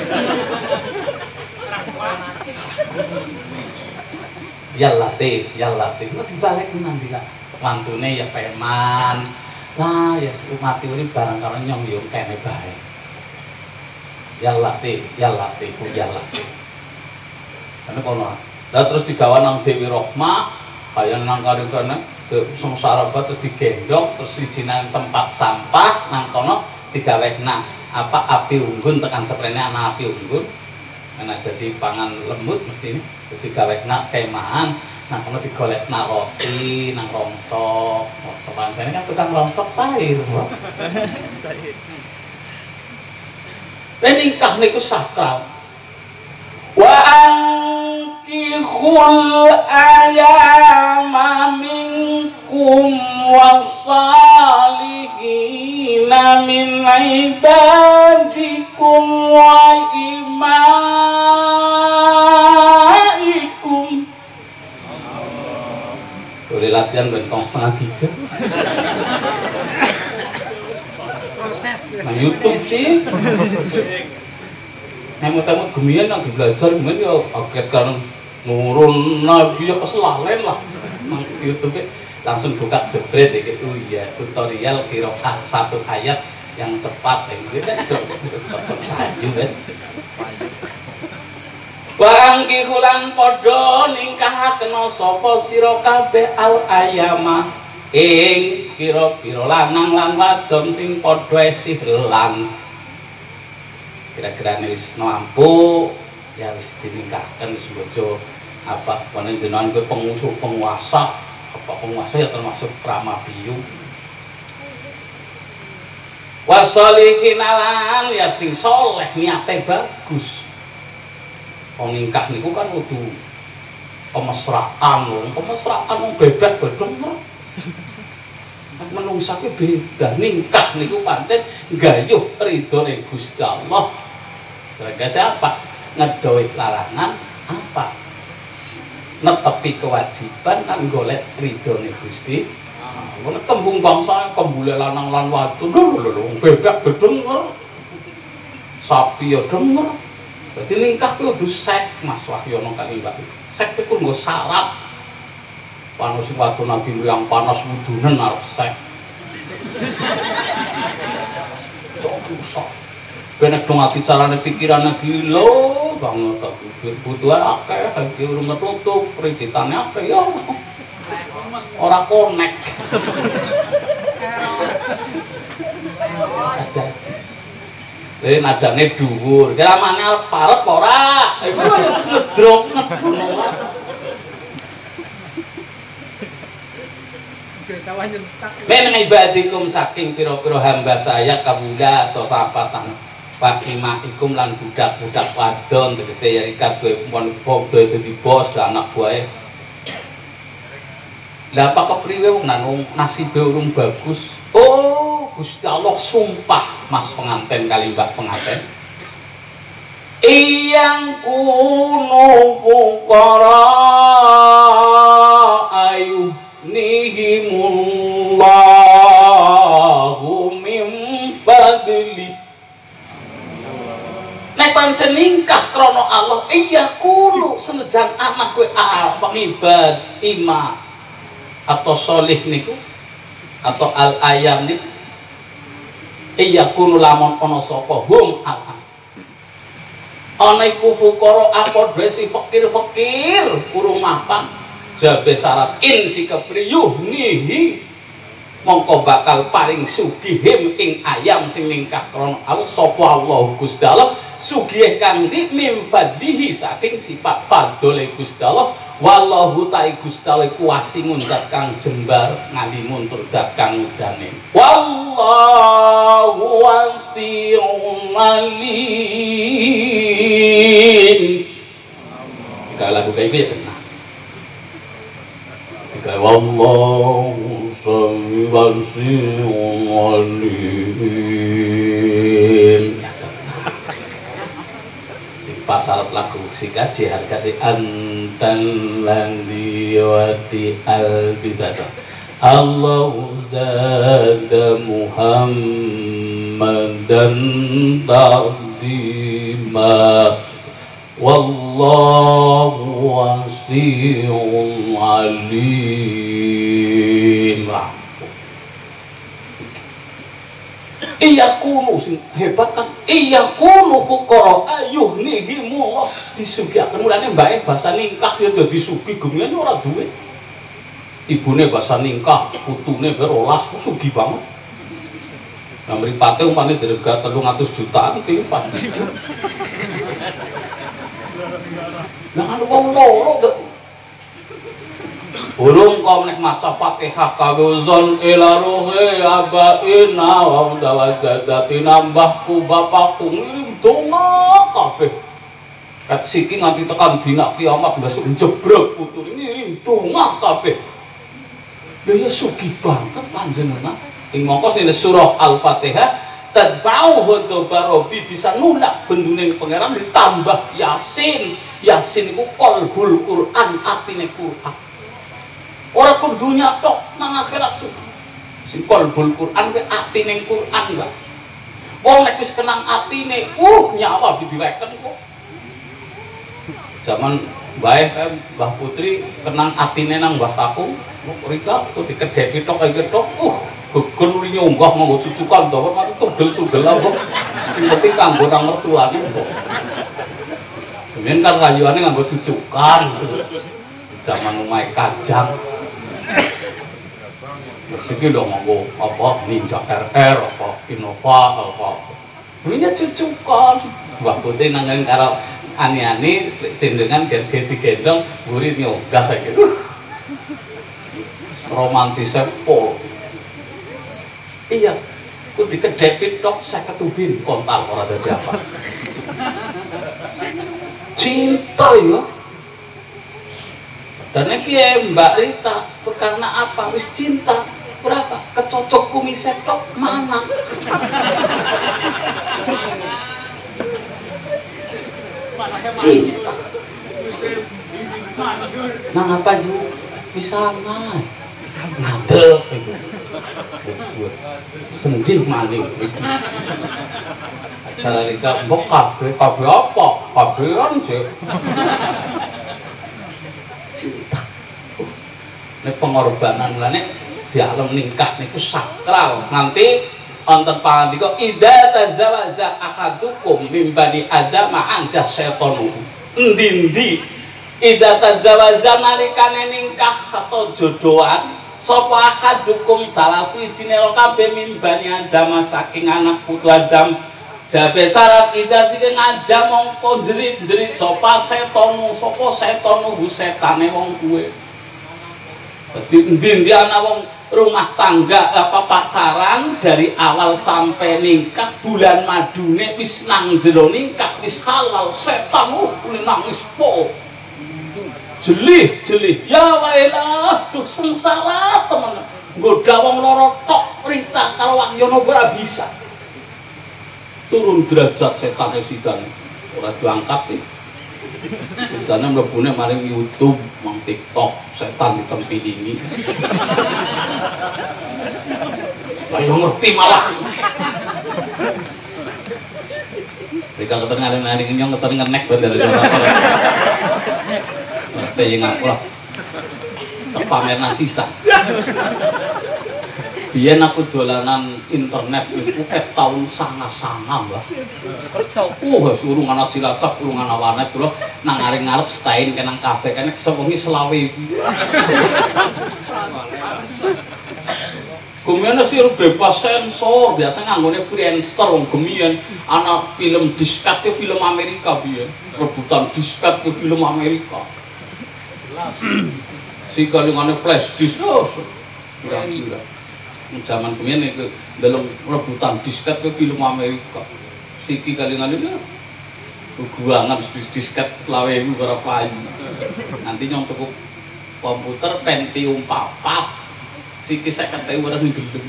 ya latif ya latif kok dibalik nanti lah mantune ya peman lah ya mati urip barang karo nyong yo kene bae ya latif ya latif ya latif ana kono lah terus digawa nang Dewi Rohmah kaya nang karo kene sengsara banget digendong terus wijine tempat sampah nang kono digawekna apa api unggun tekan seprene ana api unggun ana jadi pangan lembut mesti jadi gawekna kemahan nah kono digolekna roti nang rongsok sopan jane kan tukang rongsok cair kok cair nikah niku sakral wa ankihul ayama minkum wasalihina min ibadikum wa imaikum. Boleh latihan bentong setengah tiga nah YouTube sih emot-emot gemian lagi belajar gemian ya kaget kan nurun nabi ya keselalen lah nang YouTube langsung buka jebret gitu ya tutorial qiraah satu ayat yang cepat yang gitu kan saju kan Bangki kulan podo ningkahaken sapa sira kabeh al ayama ing pira-pira lanang lan wadon sing padha esih lan kira-kira wis mampu ya wis dinikahkan wis bojo apa panjenengan kowe pengusul penguasa apa penguasa ya termasuk krama biyu wasalihin lan ya sing soleh niate bagus wong nikah niku kan kudu pemesraan wong pemesraan wong bebek bedong menungsa ki beda nikah niku pancen gayuh ridhone Gusti Allah tegese apa ngedoit larangan apa netepi kewajiban lan golek ridhone Gusti Allah tembung bangsa kembule lanang lan wadon lho wong bebek bedong sapi ya denger dadi nikah ku kudu sek Mas Wahyono kali Mbak sek iku nggo syarat panas sing wadon nabi yang panas wudunen arep sek kok rusak benek dong ati carane pikirane gila banget tak butuh akeh iki urung ketutup kreditane akeh ya ora konek Jadi nadane dhuwur, kira mane arep parep ora? Iku wis ngedrop ngono. Men ibadikum saking pira-pira hamba saya kabula atau sapatan pakimaikum lan budak-budak wadon tegese yari kabeh pun padha dadi bos anak buahe. Lah apa kepriwe wong nang nasibe urung bagus? Oh Gusti Allah sumpah Mas pengantin kali Mbak pengantin iyang kunu fuqara ayu nihimullahu min fadli nek pancen ningkah krana Allah iya kunu senajan anak kowe ah pengibad ima atau solih niku atau al ayam niku iya kunu lamun ana sapa hum al ana iku fuqara apa dhewe si fakir-fakir urung mapan jabe syarat in si kepriyuh nihi mongko bakal paring sugihim ing ayam sing ningkah krana Allah sapa Allah Gusti Allah sugih kang di min fadlihi saking sifat fadhole Gusti Allah wallahu ta'i Gusti Allah iku wasingun dat kang jembar ngalimun tur dat kang udane wallahu wasi'un alim kalau lagu kayak gitu ya kena kayak wallahu wasi'un alim ya kena pasal lagu si kaji harga si antan landi wati al bizadah Allah zada Muhammadan ta'dima wallahu wasi'un alim. Iya kuno sing hebat kan iya kuno fuqara ayuh nihimullah disugihaken mulane mbake basa ningkah ya dadi sugih gemian ora duwe ibune basa ningkah putune berolas sugih banget Nah, mripate umpamane diregat telung atus juta iki pan. Lah kan wong loro kok. Urung kau nek maca Fatihah kawuzon ila ruhi abaina wa dawajati nambahku bapakku ngirim donga kabeh. Kat siki nganti tekan dina kiamat besok njebrek putu ngirim donga kabeh. Lha ya sugih banget panjenengan. Ing mongko sing surah Al-Fatihah tadfa'u hudabarobi bisa nulak benduning pangeran ditambah Yasin. Yasin iku qalbul Quran, atine Quran. Ora kudunya tok nang akhirat su. Sing qalbul Quran kuwi atine Quran, Mbak. Wong nek wis kenang atine, uh nyawa didiweken kok. Zaman bae Mbah Putri kenang atine nang Mbah Kakung, Rika kok dikedheki tok kaya tok. Uh geger uli nyonggah nganggo cucukan dawa mati tugel-tugel apa. Sing penting kanggo nang mertuane kok. Kemudian kan rayuane nganggo cucukan. Zaman omahe Kajang. Siki dong nganggo apa Ninja R R apa Innova apa. Ini cucukan. Mbah Putri nanging karo ani-ani cendengan gen-gen digendong murid nyogah kayak gitu. Romantis pol. Iya, ku dikedheki tok seket ubin kontal ora dadi apa. Cinta ya. Dan iki Mbak Rita karena apa? Wis cinta. Berapa? Kecocok kumis tok mana? Cinta. Nah apa yuk? Bisa mah. Ngadel iku. Sendih maning iku. Acara Rika mbok kabeh kabeh apa? Kabehan sih. Cinta. Uh, nek pengorbanan lane di alam nikah niku sakral. Nanti wonten pangandika idza tazawaja ahadukum mim bani adam anja setonu. Endi-endi idza tazawaja nalikane nikah atau jodohan sapa ahadukum salah swijine kabeh mim bani adam saking anak putu Adam jabe syarat idza sing ngajam mongko jerit-jerit sapa setonu sapa setonu hu setane wong kuwe. Dadi endi-endi ana wong rumah tangga apa pacaran dari awal sampai nikah bulan madune wis nang jero nikah wis halal setan uh nangis po jelih jelih ya wailah duh sengsara temen nggoda wong loro tok Rita karo Wahyono ora bisa turun derajat setan sidan ora diangkat sih sidane mlebune maring YouTube mang TikTok setan ditempilingi ayo ngerti malah Rika ketengaran naring nyong ketengaran nek bandar ngerti yang aku lah terpamer nasisa biyen aku dolanan internet itu ket tahun sanga-sanga mbak oh urung ana Cilacap urung ana warnet kula nang ngarep stain kenang kabeh kene sewengi selawe Gemian sih bebas sensor, biasa nganggone Friendster wong gemian anak film disket ke film Amerika biyen. Rebutan disket ke film Amerika. Si kalungane flash disk oh. Kira-kira. Zaman gemian itu dalam rebutan disket ke film Amerika. Siki kalungane itu guangan disket selawe ewu ora payu. Nanti nyong tuku komputer Pentium papat. Siki seket ewu ora ngelem.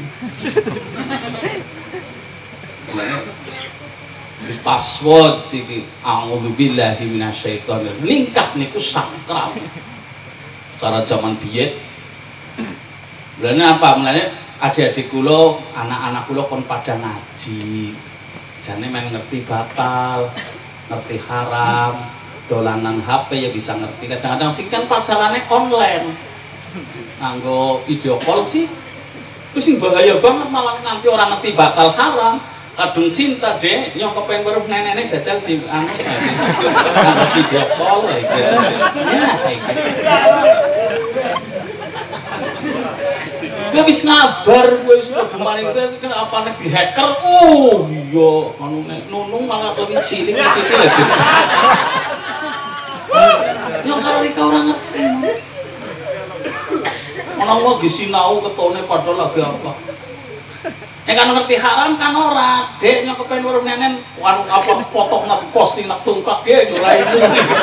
Password siki a'udzubillahi minasyaitonir. Nikah niku sakral. Cara zaman biyen. Mulane apa? Mulane adik-adik kula, anak-anak kula kon pada ngaji. Jane men ngerti batal, ngerti haram, dolanan H P ya bisa ngerti. Kadang-kadang sing kan pacarane online. Nganggo video call sih itu sih bahaya banget malah nganti orang ngerti batal haram kadung cinta deh nyong kepengen weruh nenek jajal di anu nganggo video call gitu ya Gue wis ngabar, gue wis kemarin gue kena apa nek di hacker. Oh iya, anu nek nunung malah lebih cilik masih cilik. Yang karo Rika ora ngerti. Ana wong lagi sinau ketone padahal lagi apa. Nek kan ngerti haram kan ora. Dek nyok kepen weruh nenen anu apa foto nak posting nak tungkak ge ora itu.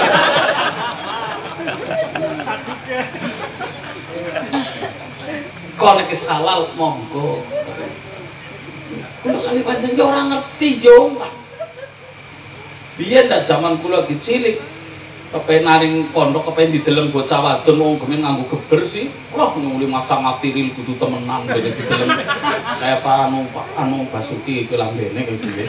Kok nek wis halal monggo. Kulo kali pancen yo ora ngerti yo. Biyen dak zaman kula lagi cilik kepen naring pondok kepen dideleng bocah wadon wong gemen nganggo geber sih. Wah nguli macam material kudu temenan beda dideleng kaya para numpak anu Basuki iku lambene kaya piye.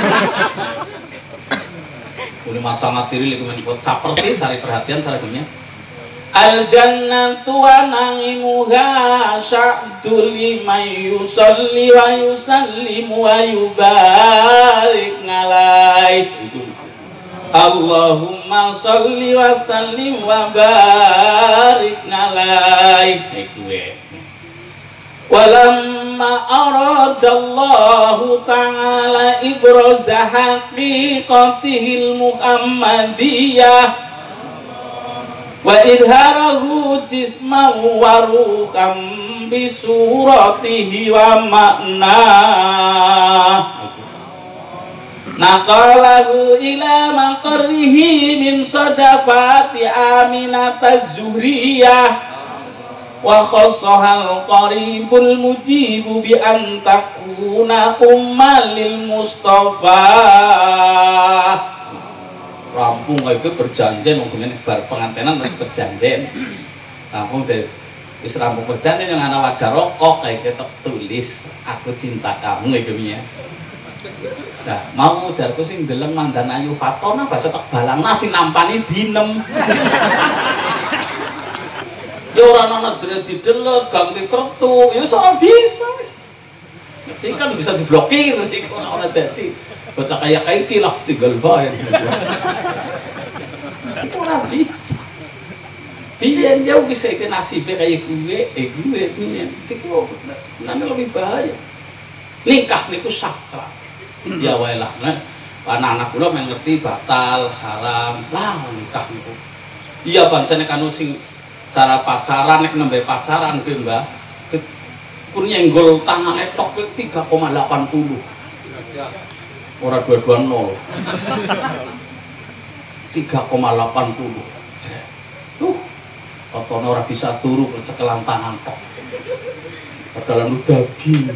Nguli macam material iku men caper sih cari perhatian caranya. Al jannatu wa na'imuha sya'dul liman yusalli wa yusallimu wa yubarik ngalaih. Allahumma sholli wa sallim wa barik ngalaih. Ikuwe walamma aradallahu ta'ala ibraza haqiqatihil muhammadiyah wa idharahu jisman wa ruham bisuratihi wa makna naqalahu ila maqarrihi min sadafati aminataz zuhriyah wa khassahal qaribul mujibu bi an takuna ummal lil mustafa. Rampung kayak itu berjanjian mungkin bar pengantenan harus berjanjian. Rampung deh, wis rampung berjanjian yang anak wadah rokok kayak kita tulis aku cinta kamu kayak gini ya. Nah mau jarku sing deleng mandan ayu fatona bahasa tak balang nasi nampani dinem. Ya orang nana jadi didelet ganti kertu, ya soal bisa. Sih kan bisa diblokir nanti orang-orang jadi. Bocah kayak kayak lah tinggal bayar. Itu orang bisa. Biar jauh bisa itu nasibnya kayak gue, eh gue gue. Situ nanti lebih bahaya. Nikah niku sakral. Ya wailah, nah anak-anak kula mengerti batal, haram, lah nikah niku. Iya pancene kanu sing cara pacaran nek nembe pacaran kuwi Mbah. Kun nyenggol tangane tok tiga koma delapan puluh. Orang dua dua nol tiga koma delapan puluh tuh fotonya orang bisa turu bercekelan tangan tok padahal lu daging.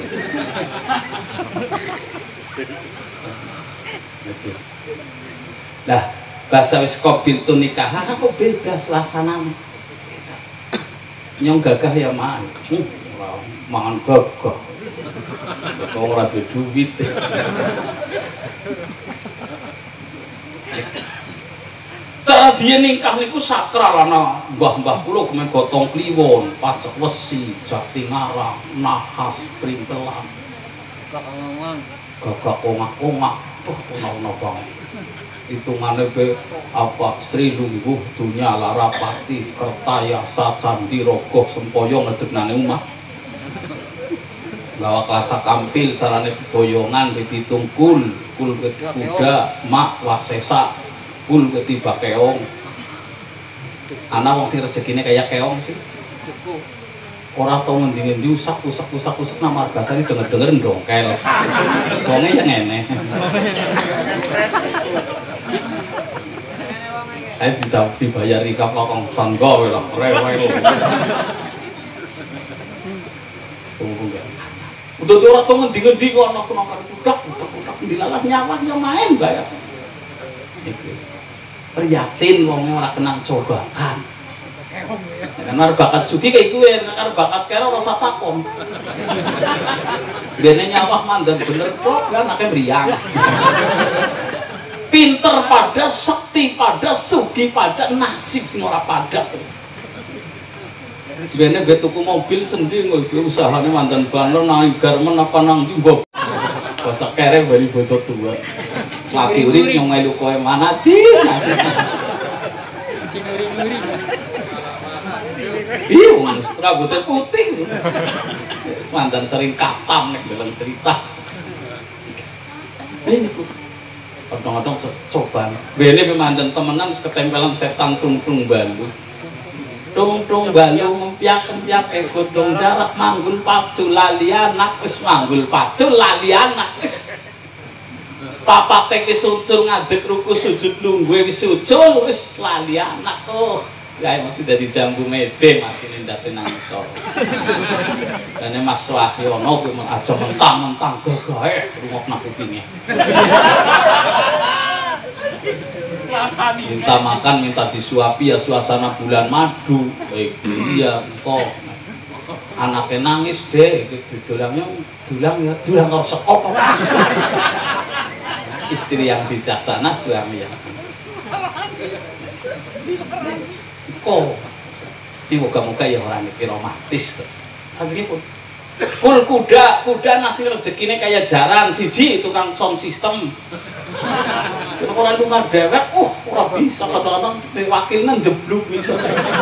Nah bahasa wis kobil tu nikahan aku beda suasana nyong gagah ya man hmm, mangan gagah kok ora duwe duit. Cara biyen nikah niku sakral ana mbah-mbah kula kemen gotong kliwon, pacek wesi, jati ngarang, nahas, printelan. Gagak omah-omah, oh ono-ono banget. Hitungane be apa Sri Lungguh Dunya Larapati Kertayasa Candi Rogoh Sempoyo ngedegnane omah. Gawa kelasa kampil carane boyongan dihitung kul kul kuda mak wasesa kul ketiba keong anak wong sing rezekine kayak keong sih ora tau ngendi-ngendi usak usak usak usak nama argasane denger-denger ndongkel wonge yang ngene ayo dijawab dibayar Rika Pakong sangga lah rewel tunggu ya udah tuh orang tuh ngendi-ngendi kok anak anak budak budak budak dilalah nyawanya main bayar. Prihatin wongnya orang kenang cobaan. Karena bakat sugi kayak gue, karena bakat kero rasa takom. Dia nyawah mandan bener kok, kan anaknya meriang. Pinter pada, sakti pada, sugi pada, nasib sing ora pada. Bene gue tuku mobil sendiri, gue usahanya mandan banler nang garmen apa nang jumbo. Bahasa kere bali bocor tua. Laki urip yang melu kowe mana sih? Iya, rambutnya putih. Mantan sering katam nih dalam cerita. Ini tuh, kadang-kadang coba. Bene pemandan temenan ketempelan setan tung-tung balu. Tung-tung balu ngempyak-ngempyak ke godong jarak manggul pacu lali anak wis manggul pacu lali anak wis. Papate wis ucul ngadeg ruku sujud lungguhe wis ucul wis lali anak oh. Ya masih dari jambu mede masih nindase nang isor. Dene Mas Wahyono kuwi aja mentang-mentang gagahe rungokna kupinge. Minta makan, minta disuapi ya suasana bulan madu. Baik iya kok. Anaknya nangis deh, didolangnya dulang ya, dulang karo sekop apa. Istri yang bijaksana, suami yang kok ini moga-moga ya orang mikir romantis tuh. Begini pun kul kuda, kuda nasi rezekinya kayak jaran siji tukang sound system. Orang rumah dewek, uh orang bisa kadang-kadang wakilnya jeblok bisa.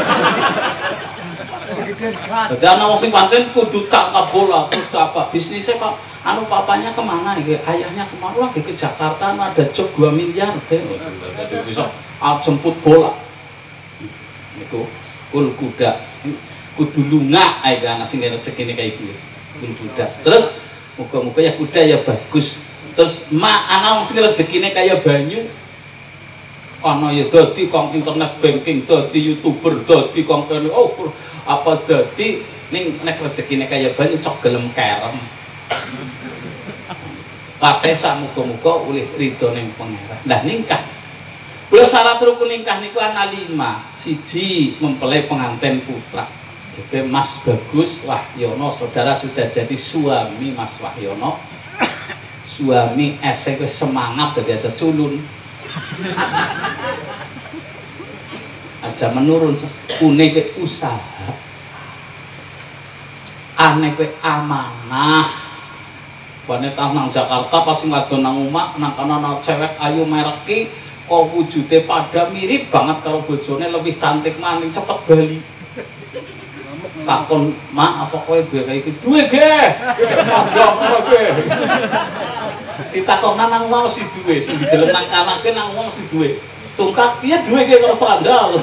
Jadi anak sing pancen kudu cakap bola terus apa bisnisnya pak anu papanya kemana ya ayahnya kemana lagi ke Jakarta ada job dua miliar deh bisa jemput bola itu kul kuda kudu lunga aja anak sing rezeki kayak gitu kul kuda terus muka-muka ya kuda ya bagus terus mak anak sing rezeki kayak banyu ana ya dadi kong internet banking dadi youtuber dadi kong oh apa dadi ning nek rezekine kaya banyu cok gelem kerem pasesa muga-muga ulih ridho ning pangeran nah nikah kula syarat rukun nikah niku ana lima siji mempelai pengantin putra Oke, Mas Bagus Wahyono saudara sudah jadi suami Mas Wahyono suami esek semangat dari aja culun aja menurun une ke usaha aneh ke amanah wanita nang Jakarta pas ngadon nang omah nang kana cewek ayu mereki kok wujude pada mirip banget karo bojone lebih cantik maning cepet bali takon mak apa kowe duwe kaya iki duwe ge padha karo ge ditakon nang wong si duwe sing dideleng nang kanake nang wong si duwe tungkak piye duwe ge karo sandal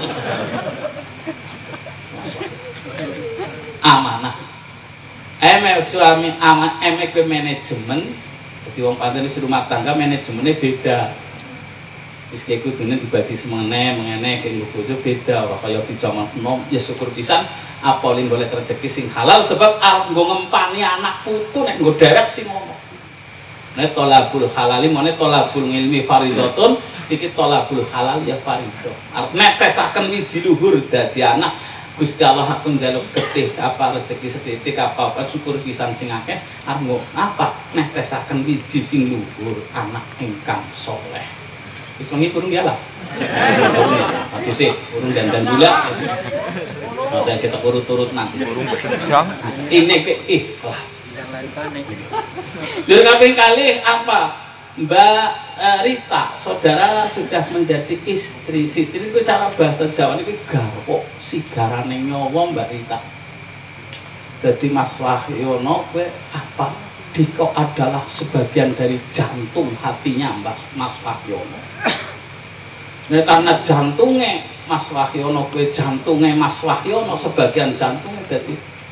amanah eme suami aman eme ke manajemen jadi wong pancen wis rumah tangga manajemennya beda wis kaya kudune dibagi semene mengene kaya bojo beda ora kaya di jaman enom ya syukur pisan apa ling golek rezeki sing halal sebab arep nggo ngempani anak putu nek nggo derek sing ngomong nek tolabul halali mone tolabul ilmi faridhatun sikit tolabul halal ya faridah arep netesaken wiji luhur dadi anak Gusti Allah akan njaluk getih apa rezeki setitik apa apa syukur pisan sing akeh arep nggo apa netesaken wiji sing luhur anak ingkang saleh wis wengi kurung dialah aduh sih kurung dandan gula saya kita urut-urut nanti kurung besenjang ini ke ikhlas lur kaping kalih apa Mbak uh, Rita saudara sudah menjadi istri sitri itu cara bahasa Jawa ini garwo sigarane nyawa Mbak Rita jadi Mas Wahyono kowe apa Diko adalah sebagian dari jantung hatinya Mbak Mas Wahyono nah, karena jantungnya Mas Wahyono kowe jantungnya Mas Wahyono sebagian jantungnya jadi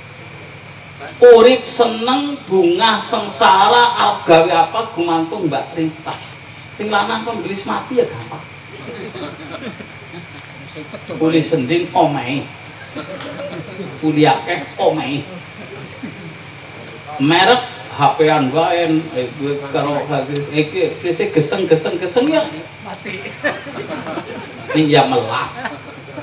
urip seneng bunga sengsara arep gawe apa gumantung Mbak Rita sing lanang kon gelis mati ya gampang uli sending omehe uli akeh omehe merek H P-an wae karo iki iki geseng-geseng-geseng ya mati ning ya melas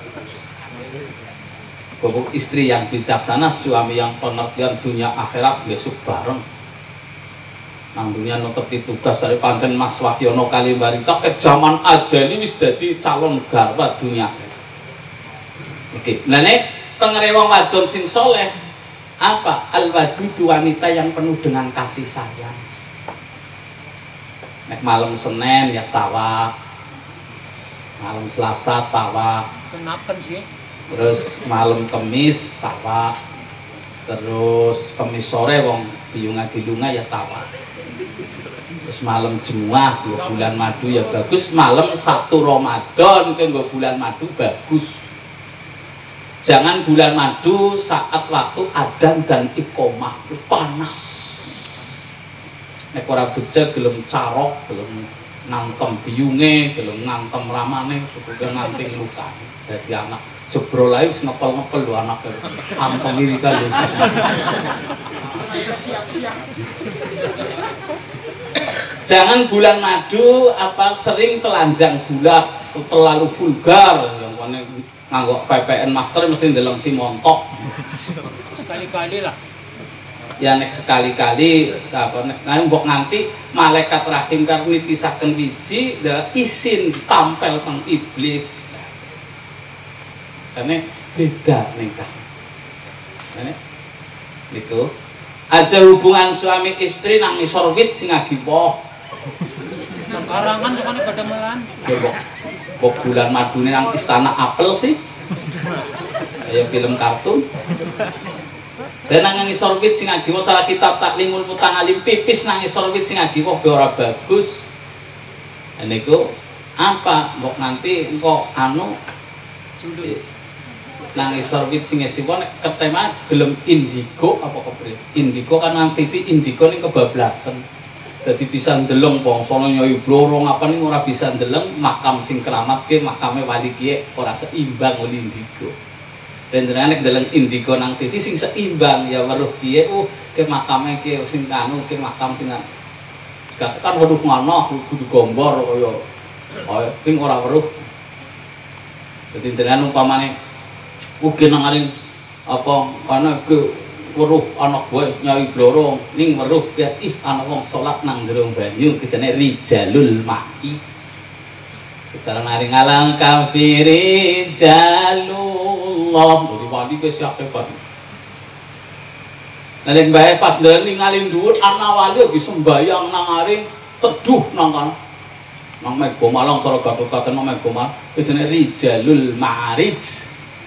Bapak istri yang bijaksana, suami yang pengertian dunia akhirat besok bareng. Nang dunia nutupi tugas dari pancen Mas Wahyono kali Barita ke zaman aja ini wis dadi calon garwa dunia. Oke, nah nek tengere wong wadon sing soleh apa al-wadudu wanita yang penuh dengan kasih sayang. Nek malam Senin ya tawa, malam Selasa tawa. Kenapa sih? terus malam Kemis tawa, terus Kemis sore wong biyunga-biyunga ya tawa, terus malam Jumat ya bulan madu ya bagus, malam satu Ramadan ke bulan madu bagus. Jangan bulan madu saat waktu adzan dan iqomah panas. Nek ora beja gelem carok, gelem nantem biyunge, gelem nantem ramane, supaya nganti luka. Dadi anak jebrol ae wis ngepel-ngepel lho anak. Ampeng iri kali. Jangan bulan madu apa sering telanjang bulat, terlalu vulgar yang kene nganggo P P N master mesti ndeleng si montok. Sekali-kali lah. Ya nek sekali-kali apa nek mbok nganti malaikat rahim karo nitisaken wiji izin tampel teng iblis. Karena beda nikah. Karena niku aja hubungan suami istri nang ngisor wit sing agipoh. Nang karangan cuman kedemelan. Kok bulan madune nang istana apel sih? Kayak film kartun. Dan nang ngisor wit sing agipoh cara kitab taklimul mutang alim pipis nang ngisor wit sing agipoh ora bagus. Niku apa mbok nanti engko anu nang isor wit sing esipun ketema gelem indigo apa kepriye indigo kan nang T V indigo ning kebablasan dadi bisa ndeleng bangsane Nyai Blorong apa ning ora bisa ndeleng makam sing keramatke makame wali kiye ora seimbang oleh indigo dan jenengan nek ndeleng indigo nang T V sing seimbang ya weruh kiye uh ke makame ki sing anu ke makam sing kan weruh ngono kudu gombor kaya kaya ning ora weruh dadi jenengan umpamane ugi nang aring apa ana ke weruh anak wae Nyai Blorong ning weruh ya ih ana wong salat nang jero banyu kejane rijalul ma'i cara naring alang kafiri jalullah dari wali wis akeh banget nek bae pas ningali dhuwur ana wali lagi sembayang nang aring teduh nang kana nang Mega Malang cara Gatotkaca nang Mega Malang kejane rijalul ma'arij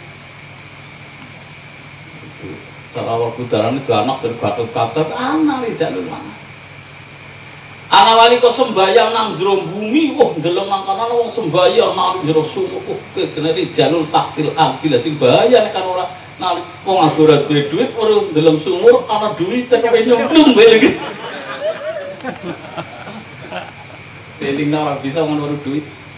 cara warbudaran itu anak dari Gatotkaca anak rijalul mana anak wali kok sembayang nang jero bumi wah ndeleng nang kana wong sembayang nang jero sumur uh kene rijalul taksil adil sing bahaya nek kan ora nang wong ora duwe duit ora ndeleng sumur ana duit tek nyemplung bae lagi teling ora bisa ngono duit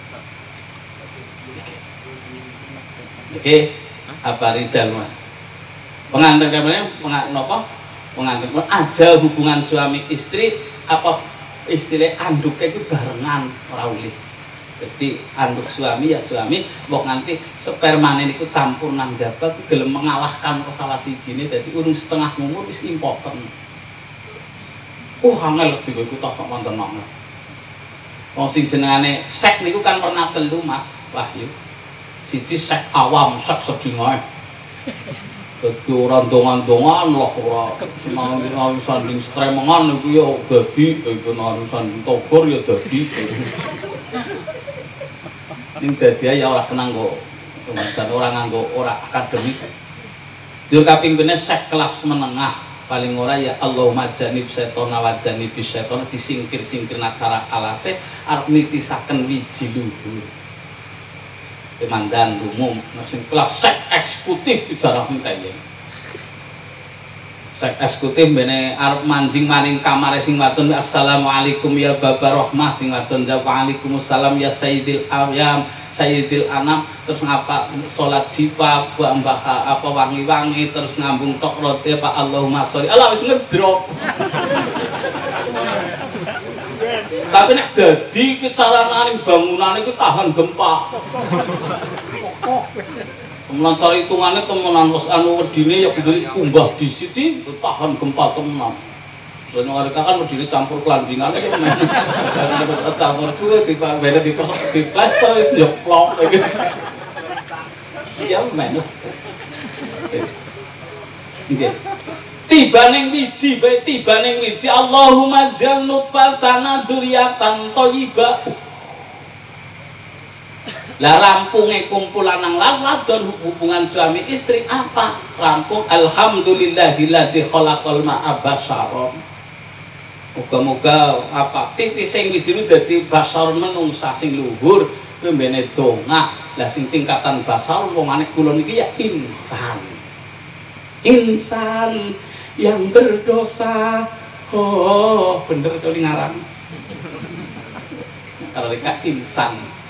oke apa rijal mah pengantin kemarin pengantin apa pengantin aja hubungan suami istri apa istilah anduknya itu barengan ora ulih jadi anduk suami ya suami mbok nganti spermane niku campur nang jabat gelem mengalahkan salah sijine dadi urung setengah umur wis impoten uh angel digo iku tak manten makna wong sing jenengane sek niku kan pernah telu Mas Wahyu siji sek awam sek sedingae dadi ora ndongan-ndongan lah ora senang sanding stremengan iku ya dadi iku sanding togor ya dadi ning dadi ya ora kenang kok dan ora nganggo ora akademik yo kaping pene sek kelas menengah paling ora ya Allahumma janib seton wa janib seton disingkir-singkir acara alase arep nitisaken wiji luhur pemandan umum mesin kelas sek eksekutif bicara kaya sek eksekutif bene arep manjing maring kamare sing wadon assalamualaikum ya baba rahmah sing wadon jawab waalaikumsalam ya sayyidil awyam sayyidil anam terus ngapa salat sifa mbak apa wangi-wangi terus ngambung tok rote Pak Allahumma sholli Allah wis ngedrop tapi nek dadi cara naring bangunan itu tahan gempa temenan cara hitungane temenan wis anu wedine ya kudu kumbah disit sih tahan gempa temenan soalnya mereka kan wedine campur kelandingane itu men campur kuwi dibene di di plaster wis njeplok iki ya men nggih tibaning wiji bae tibaning wiji Allahumma zal nutfatan dzurriatan thayyibah Lah rampungnya kumpulan nang wadon hubungan suami istri apa? Rampung alhamdulillahilladzi khalaqal ma'a basyaron. Muga-muga apa titis sing wiji dadi basar menungsa sing luhur kuwi mbene donga. Lah sing tingkatan basar wongane kula niki ya insan. Insan yang berdosa. Oh, bener kali ngarang. Kalau dekat insan.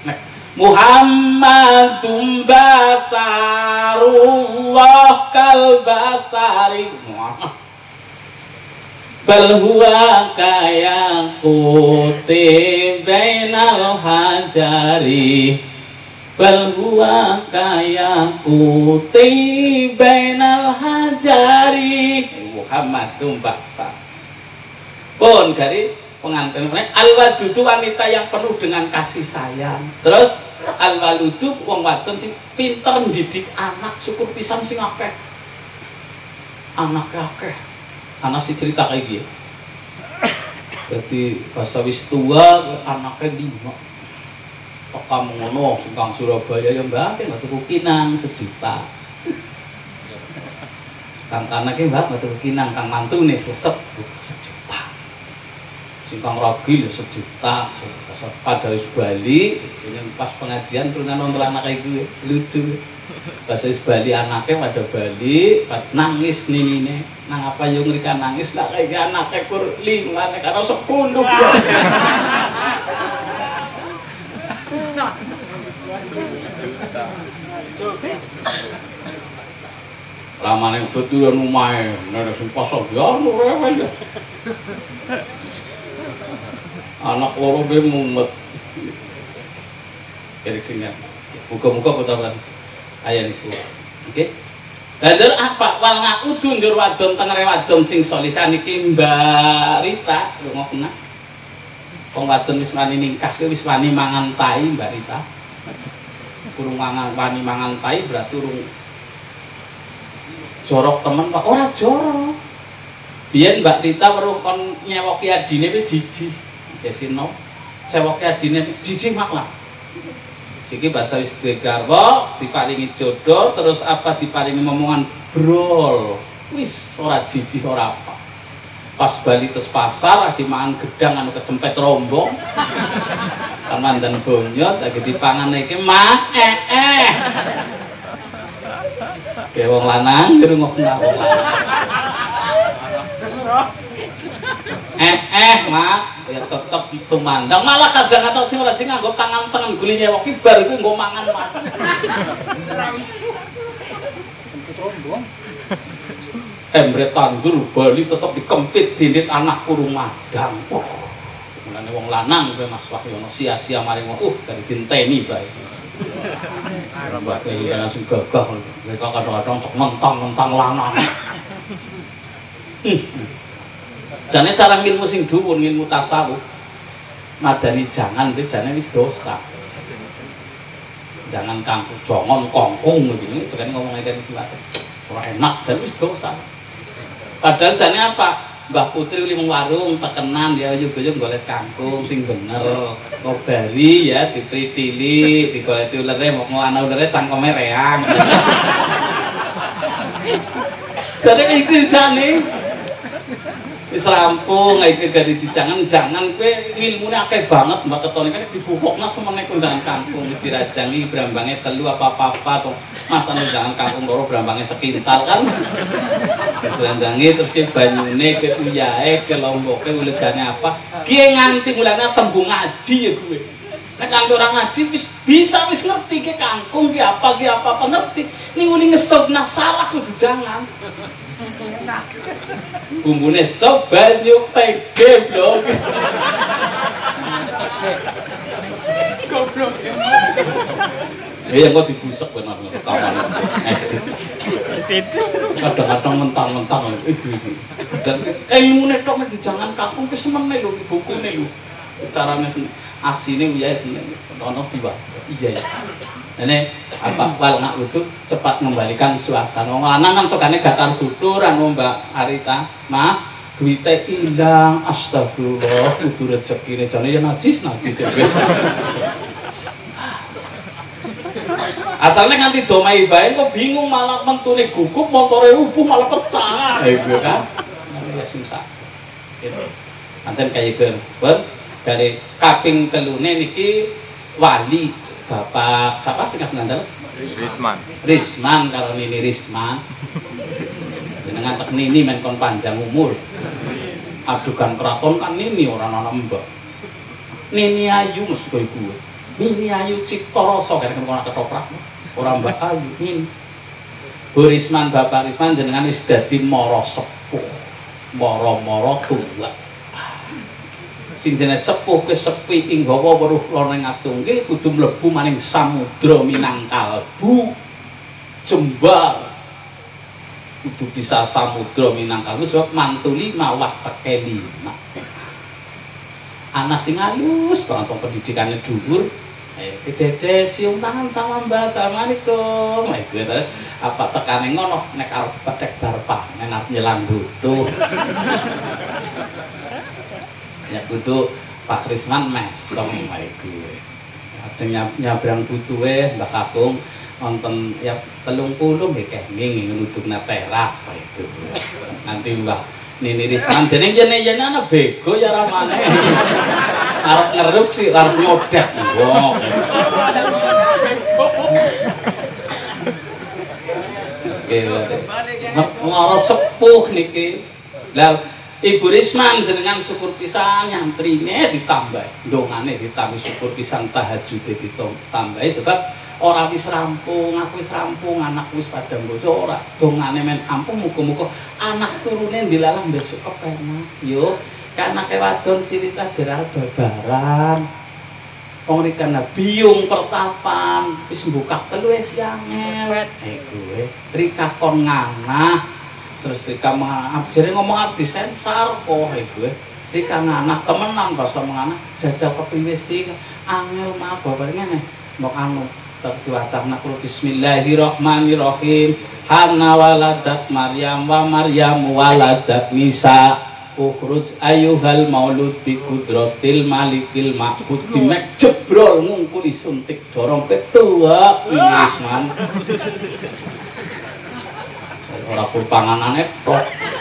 Muhammadum basarullah kal basari bal huwa kaya kuti bainal hajari bal huwa kaya kuti bainal hajari. Muhammadum basar pun gari pengantin al-wadudu wanita yang penuh dengan kasih sayang. Terus al-waludu wong wadon sing pinter mendidik anak, syukur pisan sing akeh anak akeh. Anak si cerita kayak gini jadi pas wis tua anaknya lima kok kamu ngono Kang Surabaya yang mbak nggak tuku kinang sejuta Kang anaknya mbak nggak tuku kinang Kang mantu nih selesep sejuta Singkang Ragil sejuta, pada wis Bali, ini pas pengajian turunan nonton anak kayak gue lucu. Pas wis Bali anaknya pada Bali, nangis nih nih, nang apa yang mereka nangis lah kayak anaknya kur lima, karena sepuluh. Lama nih betul rumahnya, nada simpasok ya, nurewel ya. Anak loro be mumet. Kira sini. Muga-muga putra ayah niku. Oke. Dadur apa? Wal ngakudun njur wadon tengere wadon sing salihah niki Mbak Rita, lunga kena. Wong wadon wis wani nikah wis wani mangan tai Mbak Rita. Kurung mangan wani mangan tai berarti urung jorok temen Pak. Ora jorok. Biyen Mbak Rita weruh kon nyewoki adine wis jijik. Kesino, sewoke adine jijik mak lah. Siki bahasa wis duwe garwa, diparingi jodoh, terus apa diparingi momongan brol. Wis ora jijik ora apa. Pas bali tes pasar lagi mangan gedang anu kecempet rombong. Kan mandan bonyot lagi dipangan iki mah eh eh. Ya wong lanang dirungokna wong lanang. Eh eh mak ya tetep tumandang malah kadang-kadang sing ora sing nganggo tangan tangan guli nyewok ki bar kuwi nggo mangan mak. Jemput rombong. Embre tandur Bali tetep dikempit dinit anak kurung madang. Uh, mulane wong lanang kowe Mas Wahyono sia-sia maring uh dari dinteni bae. Mbak iki kan sing gagah mereka kadang-kadang cok mentang-mentang lanang. Jane cara ngilmu sing dhuwur, ngilmu tasawuf. Madani jangan itu jane wis dosa. Jangan kangku jongon kongkung begini, jangan ngomong ngene iki wae. Ora enak, jane wis dosa. Padahal jane apa? Mbah Putri uli mung warung tekenan ya yug-yug golek kangkung sing bener. Kobari ya dipritili, digoleki ulere mau ana ulere cangkeme reang. Jane iki jane wis rampung iki gadi dijangan jangan kowe ilmune akeh banget mbak ketone kan dibukokna semene kunjangan kangkung wis dirajangi brambange telu apa-apa to masa jangan kangkung loro brambange sekintal kan diranjangi terus ke banyune ke uyahe ke lomboke ulegane apa ki nganti mulane tembung ngaji ya kowe nek kanggo ora ngaji wis bisa wis ngerti ke kangkung ki apa ki apa apa ngerti ning uli ngesopna salah kudu jangan bumbune sop banyu tege blok goblok ya kok dibusek benar tawane kadang-kadang mentang-mentang ibu-ibu dan ilmune tok nek dijangan kakung ki semene lho bukune lho carane asine wiye sene ono tiba iya ya ini apa wal ngak itu cepat membalikan suasana wong lanang kan sokane gatar gutur anu Mbak Arita mah duite ilang astagfirullah kudu rezekine jane ya najis najis ya Asalnya nganti domai bae kok bingung malah mentune gugup motore rubuh malah pecah. Iku kan. Ya sing sak. Gitu. Pancen kaya ben. Ben dari kaping telune niki wali Bapak siapa sing ngandel? Risman. Risman kalau Nini Risman. Jenengan tek Nini men kon panjang umur. Adukan keraton kan Nini orang ana mbak. Nini Ayu mesti koyo iku. Nini Ayu Cipta Rasa kan kono ketoprak. Ora Mbak Ayu Nini. Bu Risman, Bapak Risman jenengan wis dadi mara sepuh. Mara-mara tuwa. Sing jenenge sepuh ke sepi ing gawa weruh lor ning atunggil kudu mlebu maning samudra Minangkalbu. Jembar kudu bisa samudra Minangkalbu sebab mantuli mawah teke lima. Anak sing alus banget pendidikannya dhuwur. Eh, dede cium tangan sama Mbak, assalamualaikum. Eh, gue terus apa tekane ngono nek arep petek barpa, nek arep nyelan butuh. Ya kudu Pak Risman mesong wae gue. Ajeng nyabrang butuhe Mbak Kakung wonten ya telung puluh nggih kenging nutupna teras itu. Nanti Mbak Nini Risman dening yen-yen ana bego ya ramane. Arep ngeruk sih arep nyodet. Wong. Oke. Ngoro sepuh niki. Lah Ibu Risman jenengan syukur pisan nyantrine ditambah, dongane ditambah syukur pisan tahajude ditambah sebab ora wis rampung, aku wis rampung, anak wis padha bojo ora. Dongane men ampung muga-muga anak turune dilalang besok kepenak. Yo, kan anake wadon sirita jeral babaran. Wong rikana biung pertapan, wis mbukak telu wis angel. Eh kowe rika kon nganah terus rika jare ngomong arti sensar kok eh kowe. Rika nganah temenan basa menganah jajal kepiye sih angel maaf babar ngene. Mbok anu terdiwacana kulo bismillahirrahmanirrahim. Hana waladat Maryam wa Maryam waladat Nisa. Ukhruj ayyuhal maulud bi qudratil malikil ma'bud dimek jebrol ngungkuli suntik dorong ketua Risman. Ora pun panganane tok.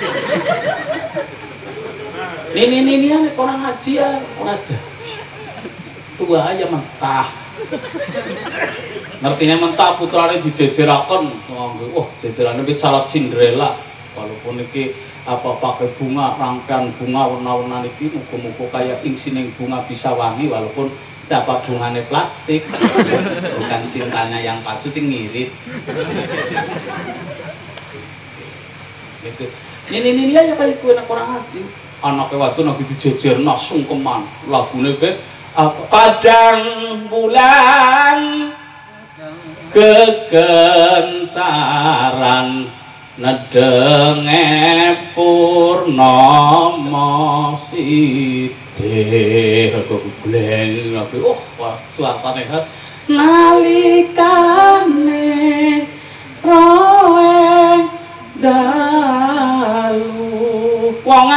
Nini nini ane orang haji ya ora dadi. Tua aja mentah. Ngertine mentah putrane dijejeraken. Wah, jejerane wis calon Cinderella. Walaupun iki apa pakai bunga rangkaian bunga warna-warna niki muga-muga kaya ingsining bunga bisa wangi walaupun capak bungane plastik. Bukan cintanya yang palsu ngirit. Gitu. Ini ini aja kali kue nak orang haji. Anaknya waktu nabi dijejerna sungkeman lagune be apa padang bulan kekencaran nedenge purnama sithik kok gleng lagi oh suasane hat nalikane roe dalu wong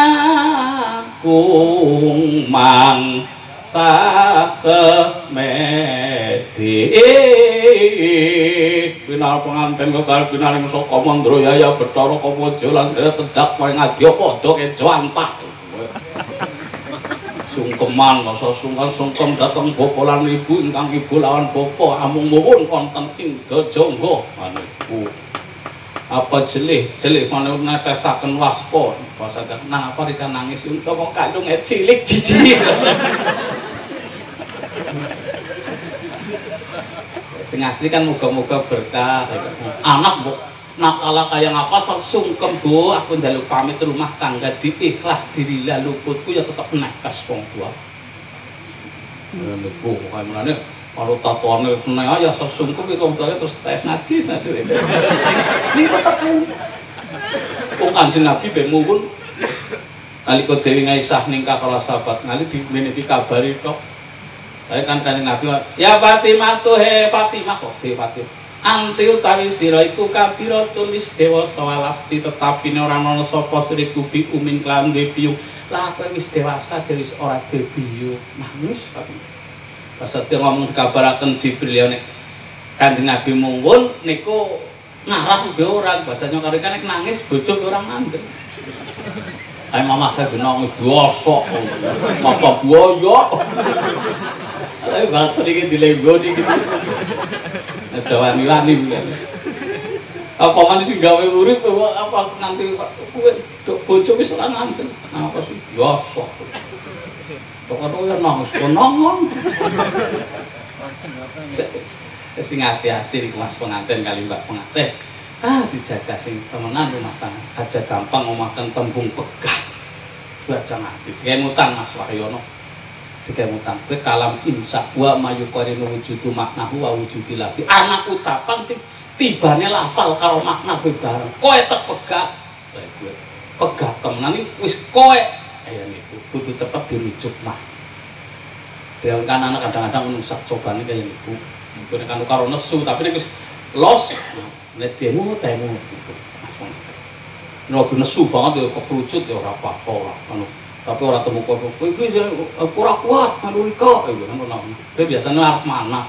agung mang sasemedi pinar penganten kekal pinaring saka mandra yaya Bathara Kawaja lan tedak paring adya padha kejo antah sungkeman rasa sungkan sungkem dhateng bapa lan ibu ingkang ibu lawan bapa amung muwun wonten ing Gajangga maniku apa jelih jelih manut netesaken waspa pasaken nang apa rika nangis untuk wong kandung cilik jijik sing asli kan muga-muga berkah anak mbok nakala kaya ngapa sungkem Bu aku njaluk pamit rumah tangga di ikhlas diri luputku ya tetep netes wong tua niku kaya menane kalau tatoane seneng aja sesungkem itu terus tes najis najis ini tetep kan wong Kanjeng Nabi ben muwun nalika Dewi Aisyah ningkah kala sahabat ngali dimene dikabari tok saya kan Kanjeng Nabi ya Fatimah tuh he Fatimah kok he Fatimah anti utawi sira iku kabiratun wis dewasa walasti tetapi ora ana sapa siriku bi umin klan debiu lah kowe wis dewasa wis ora debiu nangis Fatimah pas dia ngomong dikabaraken Jibril ya nek Kanjeng Nabi mungkun niku ngaras be ora bahasanya karo kan nangis bojo ora mandeg. Ayo mama saya nangis biasa. Mapa buaya. Tapi banget sedikit dileboni gitu. Jawa wani bulan. Apa manis sing gawe urip apa nanti kowe bojo wis ora nganten. Apa sih biasa. Pokoknya ya nangis nongol. Sing hati-hati iki Mas pengantin kali Mbak pengantin. Ah dijaga sing temenan rumah tangga. Aja gampang ngomongkan tembung pegah. Baca mati. Kemutan Mas Wahyono. Kemutan. Kowe kalam insya wa mayuqarinu wujudu maknahu wa wujudilahi. Anak ucapan sing tibane lafal karo makna kowe bareng. Kowe tek pegah. Pegah temenan iki wis kowe kaya niku kudu cepet dirujuk mah. Dewan kan anak kadang-kadang menungsak cobane kaya niku. Mungkin kan karo nesu tapi nek wis los nek demo temu gitu. Mas Mon. Nek nesu banget ya keprucut ya ora apa-apa ora anu. Tapi ora temu kono. Kowe iki ora kuat nganu iko iku kan ono. Kowe biasane arep mana?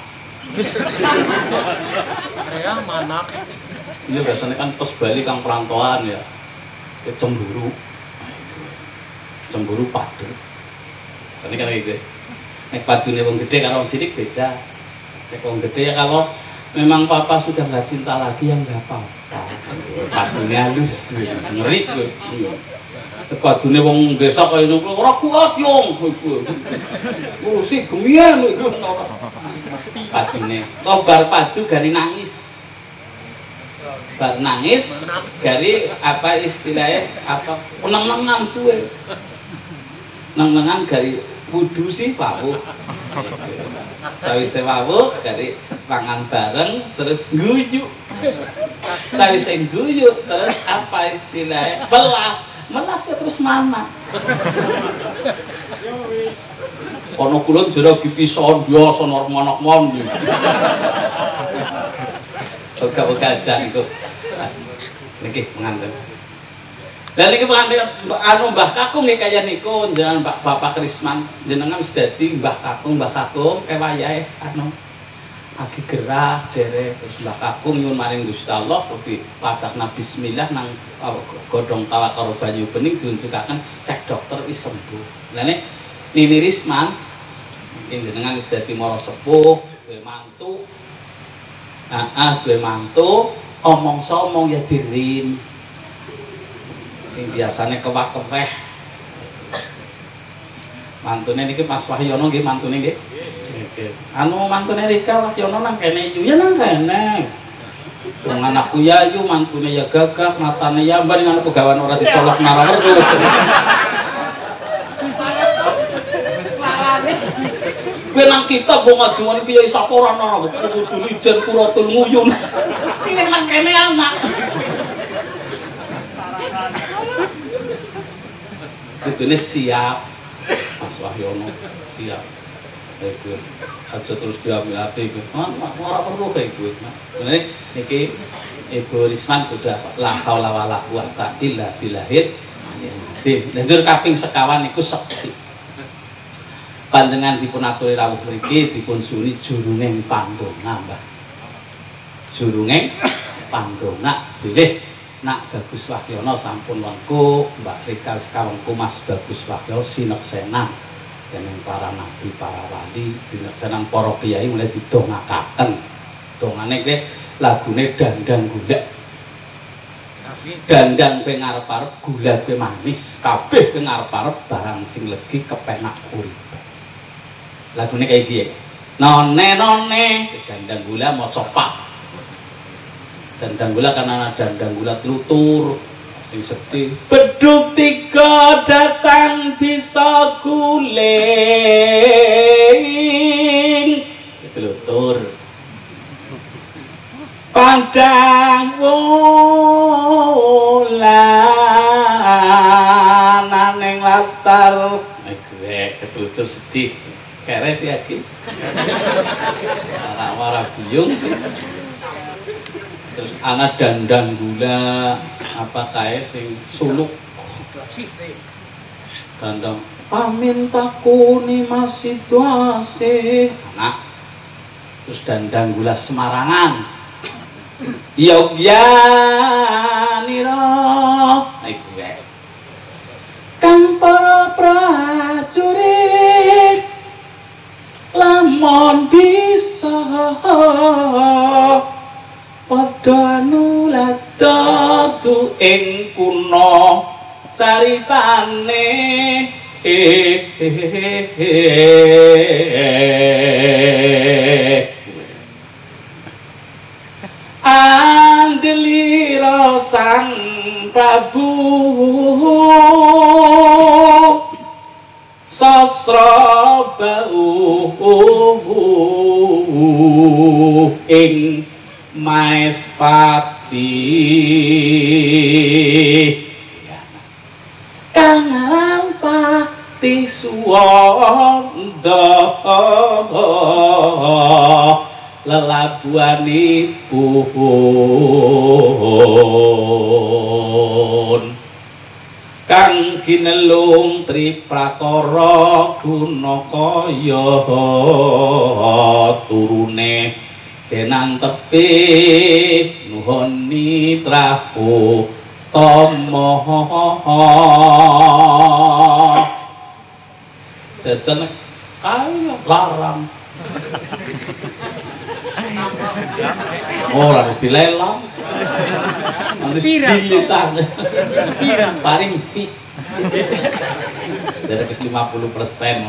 Area mana? Iya biasanya kan pas bali kang perantauan ya. Cemburu. Cemburu padu. Biasanya kan gitu. Nek padune wong gede karo wong cilik beda. Nek wong gede ya kalau memang papa sudah nggak cinta lagi ya nggak apa-apa. Padune halus, ngeris lho. Padune wong desa kaya ngono ora kuat yong. Ngurusi gemian iku ora. Padune kobar padu gari nangis. Bar nangis gari apa istilahnya apa peneng-nengan suwe. Neng-nengan gari wudu sih wau. Sawise wau dari pangan bareng terus guyu. Sawise guyu terus apa istilahnya? Belas. Melas ya terus mana? Kono kula jero dipisah biasa normal-normal iki. Oga-oga aja iku. Niki pengantin. Lah niki pengantin anu Mbah Kakung nggih kaya niku jenengan Pak Bapak Krisman jenengan wis dadi Mbah Kakung, Mbah Kakung kewayahe anu agi gerak jere terus Mbah Kakung nyuwun maring Gusti Allah ugi wacana bismillah nang godhong tawa karo banyu bening diunjukaken cek dokter wis sembuh. Lah nek Nini Risman jenengan wis dadi mara sepuh, duwe mantu. Heeh, duwe mantu, omong somong ya dirin. Sing biasane kewak-keweh. Mantune niki Mas Wahyono nggih mantune nggih. Nggih. Anu mantune Rika Wahyono nang kene yu ya nang kene. Wong anakku ya yu mantune ya gagah, matane ya mban ngono pegawan ora dicolok narawar. Kowe nang kitab wong ajuan Kiai Saporan ana kudu lijen Quratul Nguyun. Iki nang kene anak. Kudune siap Mas Wahyono siap. Iku aja terus diambil hati iku. Ora perlu kayak iku. Bener niki Ibu Risman kudu la haula wala quwata illa billahil. Lanjut kaping sekawan niku seksi. Panjenengan dipun aturi rawuh mriki dipun suri jurunging pandonga, Mbah. Jurunging pandonga bilih Nak Bagus Wahyono sampun wengku, Mbak Rika sekawengku Mas Bagus Wahyono sineksena dening para nabi, para wali, sineksena para kiai mulai didongakaken. Dongane kuwi lagune dandang gula. Dandang kowe ngarep-arep, gula kowe manis, kabeh kowe ngarep-arep barang sing legi kepenak urip. Lagune kayak gini, none none, dandang gula mau copak, dandang gula karena ada dandang gula telutur, sing sedih. Beduk tiga datang bisa guling, telutur. Pandang wulan neng latar, gue telutur sedih. Keres ya ki, marah-marah buyung sih. Terus anak dandang gula apa kae sing suluk. Dandang paminta kuni masih tuase. Anak terus dandang gula Semarangan Yogyanira iku wae kang para prajurit lamun bisa padha nulada tu ing kuna caritane andelira sang Prabu sastra bau ing Maespati kang lampati suwanda lelabuhanipun kang ginelung triprakara gunakaya turune denantepi nuhun nitrahu tama jajan kaya larang ora harus dilelang harus dilisan paling fit dari kes lima puluh persen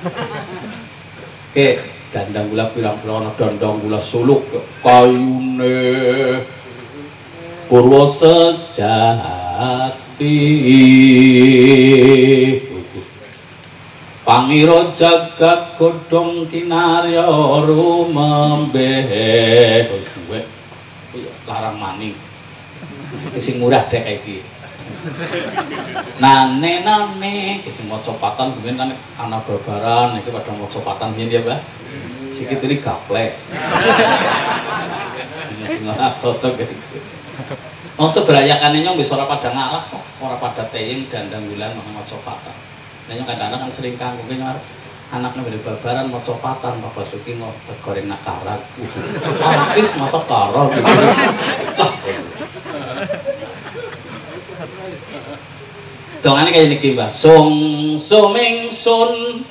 oke dandang gula pirang-pirang dandang gula suluk kayune purwa sejati Pangira jagat godhong kinarya rumembeh kowe larang maning sing murah dek iki nane nane sing maca patan ben ana babaran iki padha maca patan yen ya Mbah sikit iki gaplek nggak cocok iki wong sebrayakane nyong wis ora pada ngalah kok ora pada teying dandang bulan maca patan nanya kadang-kadang kan sering kanggo ngar anaknya dari babaran mau copatan Bapak Suki mau goreng nakarak artis masa karo gitu dongannya kayak ini Mbah sung suming sun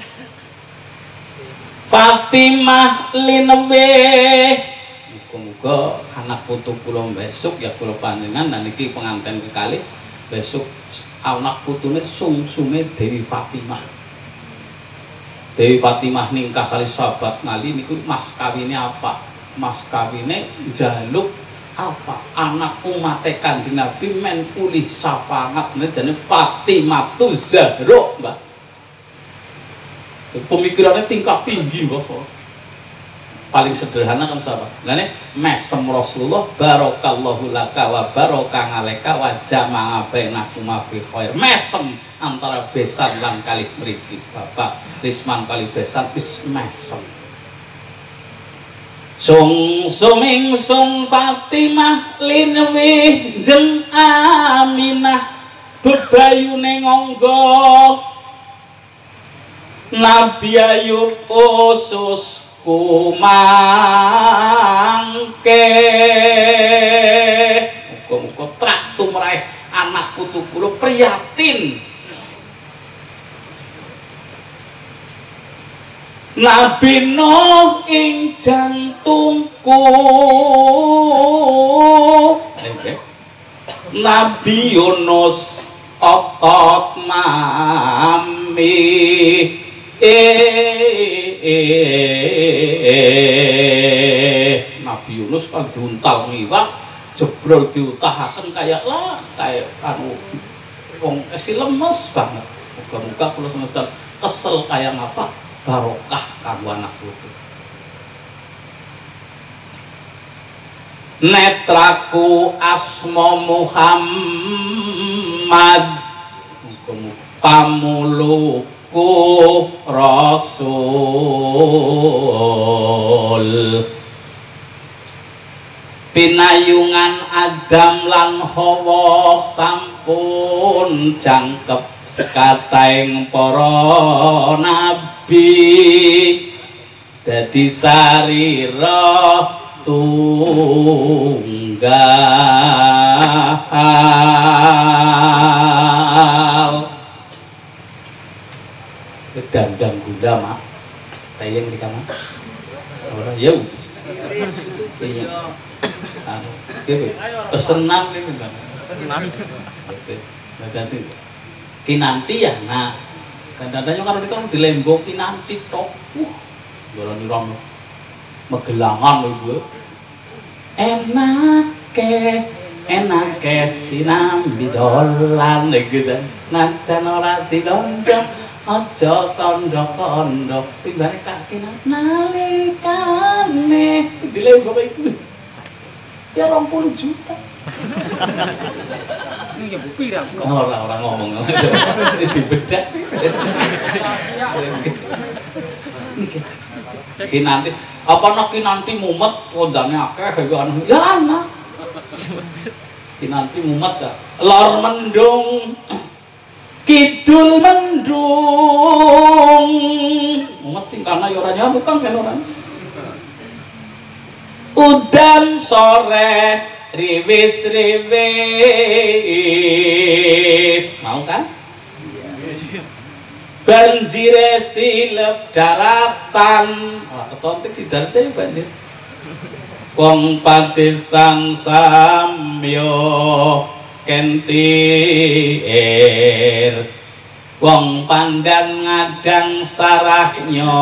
Fatimah linewe muga-muga anak putu kula besok ya kula panjenengan dan iki pengantin kekali besok anak putune sungsunge Dewi Fatimah. Dewi Fatimah ningkah kali sahabat ngali niku mas kawine apa? Mas kawine njaluk apa? Anak umate Kanjeng Nabi men pulih sapangat jenenge Fatimatul Zahra, Mbah. Pemikirannya tingkat tinggi, Mbah. Paling sederhana kan sahabat. Lah nek mesem Rasulullah barakallahu laka wa baraka alaika wa jama'a bainakuma fi khair. Mesem antara besan lan kali mriki. Bapak Risman kali besan wis mesem. Sung suming sung Fatimah linewi jeng Aminah bebayune ngangga Nabi Ayub usus kumangke muga-muga trah tumrapih anak putu kula priyatin Nabi Nuh ing jantungku Nabi Yunus otot mami eh Nabi Yunus kan diuntal ngiwak jebrol diutahaken kayak lah kayak anu wong esi lemes banget muga-muga kula senajan kesel kayak apa barokah kanggo anak putu netraku asma Muhammad muga-muga pamuluk ku Rasul pinayungan Adam lan Hawa sampun jangkep sekathahing para nabi dadi sarira tunggal dandang gula mak tayang di kamar orang ya iya anu pesenan ini kan pesenan oke kinanti ya nah kadang-kadang kalau itu di Lembok kinanti tok uh jalan orang megelangan ibu enak ke enak ke sinambi dolan gitu najan ora dilonjong aja kondo-kondo timbang kaki nalikane di Lembok iku ya dua puluh juta ini ya bukti dah orang-orang ngomong wis dibedak kinanti apa nak kinanti mumet kondane akeh ya ana kinanti mumet ta lor mendung kidul mendung mumet sing kana ya ora nyamuk kan ora udan sore riwis riwis mau kan banjir silep daratan ora ketontik si darja ya banjir wong pati sang samyo kentir wong pandan ngadang sarahnya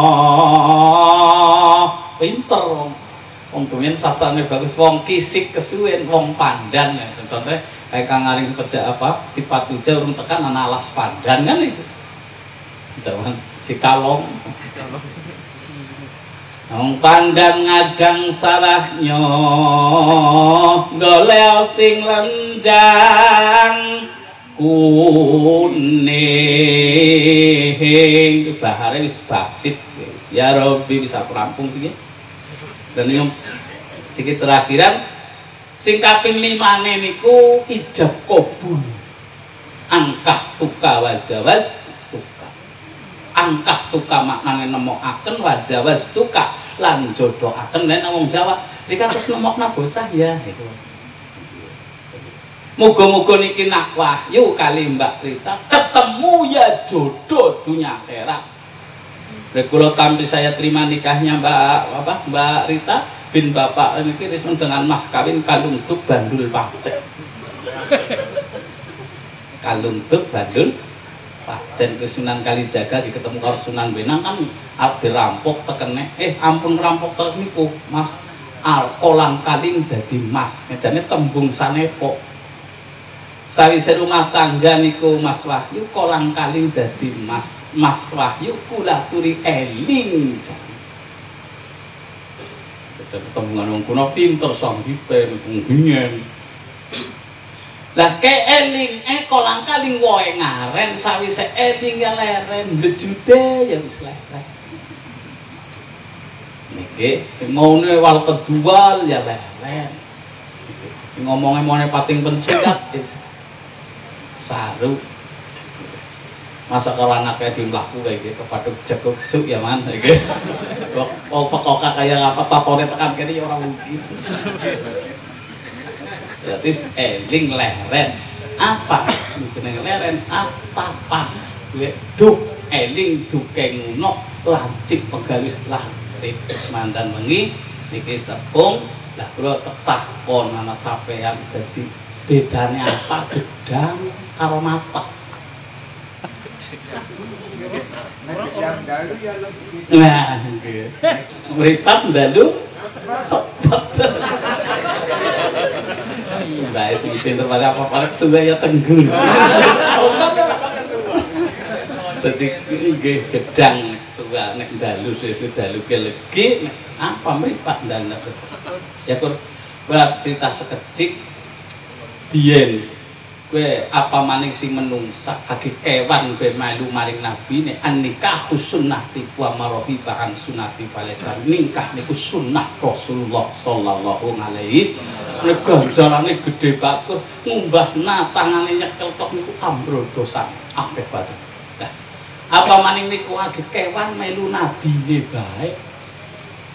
pinter wong kemudian sastrane bagus wong kisik kesuwen wong pandan ya contohnya kayak Kang Aring kerja apa sifat uja urung tekan ana alas pandan kan itu zaman si kalong wong pandan ngadang sarahnya goleo sing lenjang kuning bahare wis basit ya Robi bisa rampung iki dan yang sedikit terakhiran sing kaping limane niku ijab kobul angkah tuka wazawas tuka angkah tuka maknane nemokaken wazawas tuka lan jodohaken nek wong Jawa iki terus nemokna bocah ya iku muga-muga niki nak wahyu kali Mbak Rita ketemu ya jodoh dunia akhirat. Kalau tampil saya terima nikahnya Mbak apa Mbak Rita bin Bapak ini resmen dengan mas kawin kalungtuk bandul pacen. Kalungtuk bandul pacen ke Sunan Kalijaga diketemu karo Sunan Benang kan arep dirampok tekene eh ampun rampok tek niku Mas al kolang kaling dadi mas ngejane tembung sanepo. Sawise rumah tangga niku Mas Wahyu kolang kaling dadi mas Mas Wahyu kula turi eling ketemu wong kuno pinter sanggite penggingen lah ke eling eh kolang kaling woe ngaren sawise eling ya leren bejude ya wis leren niki maune wal kedua ya leren ngomongnya mau pating penculat saru masa kalau anaknya dimlaku kayak gitu kepaduk jekuk suk ya man kayak gitu oh pekoka kayak apa taponnya tekan kiri orang mungkin berarti eling leren apa jeneng leren apa pas gue duk eling duke nguno lancip pegawis lancip mandan wengi niki tepung lah kula takon ana capean dadi bedane apa gedang karo mata nah meripat dalu sepet mbak sing pinter pada apa-apa tuh ya tenggul dadi nggih gedang tua nek dalu sesuk dalu legi apa meripat dalu ya kur cerita sekedik biyen kowe apa maning sing menungsa kaki kewan kowe melu maring nabi ne annikah sunnati wa marohi bahan sunnati falesan nikah niku sunnah Rasulullah sallallahu alaihi nek ganjarane gedhe batur ngumbahna tangane nyekel tok niku ambrodosan akeh banget nah apa maning niku kaki kewan melu nabi ne bae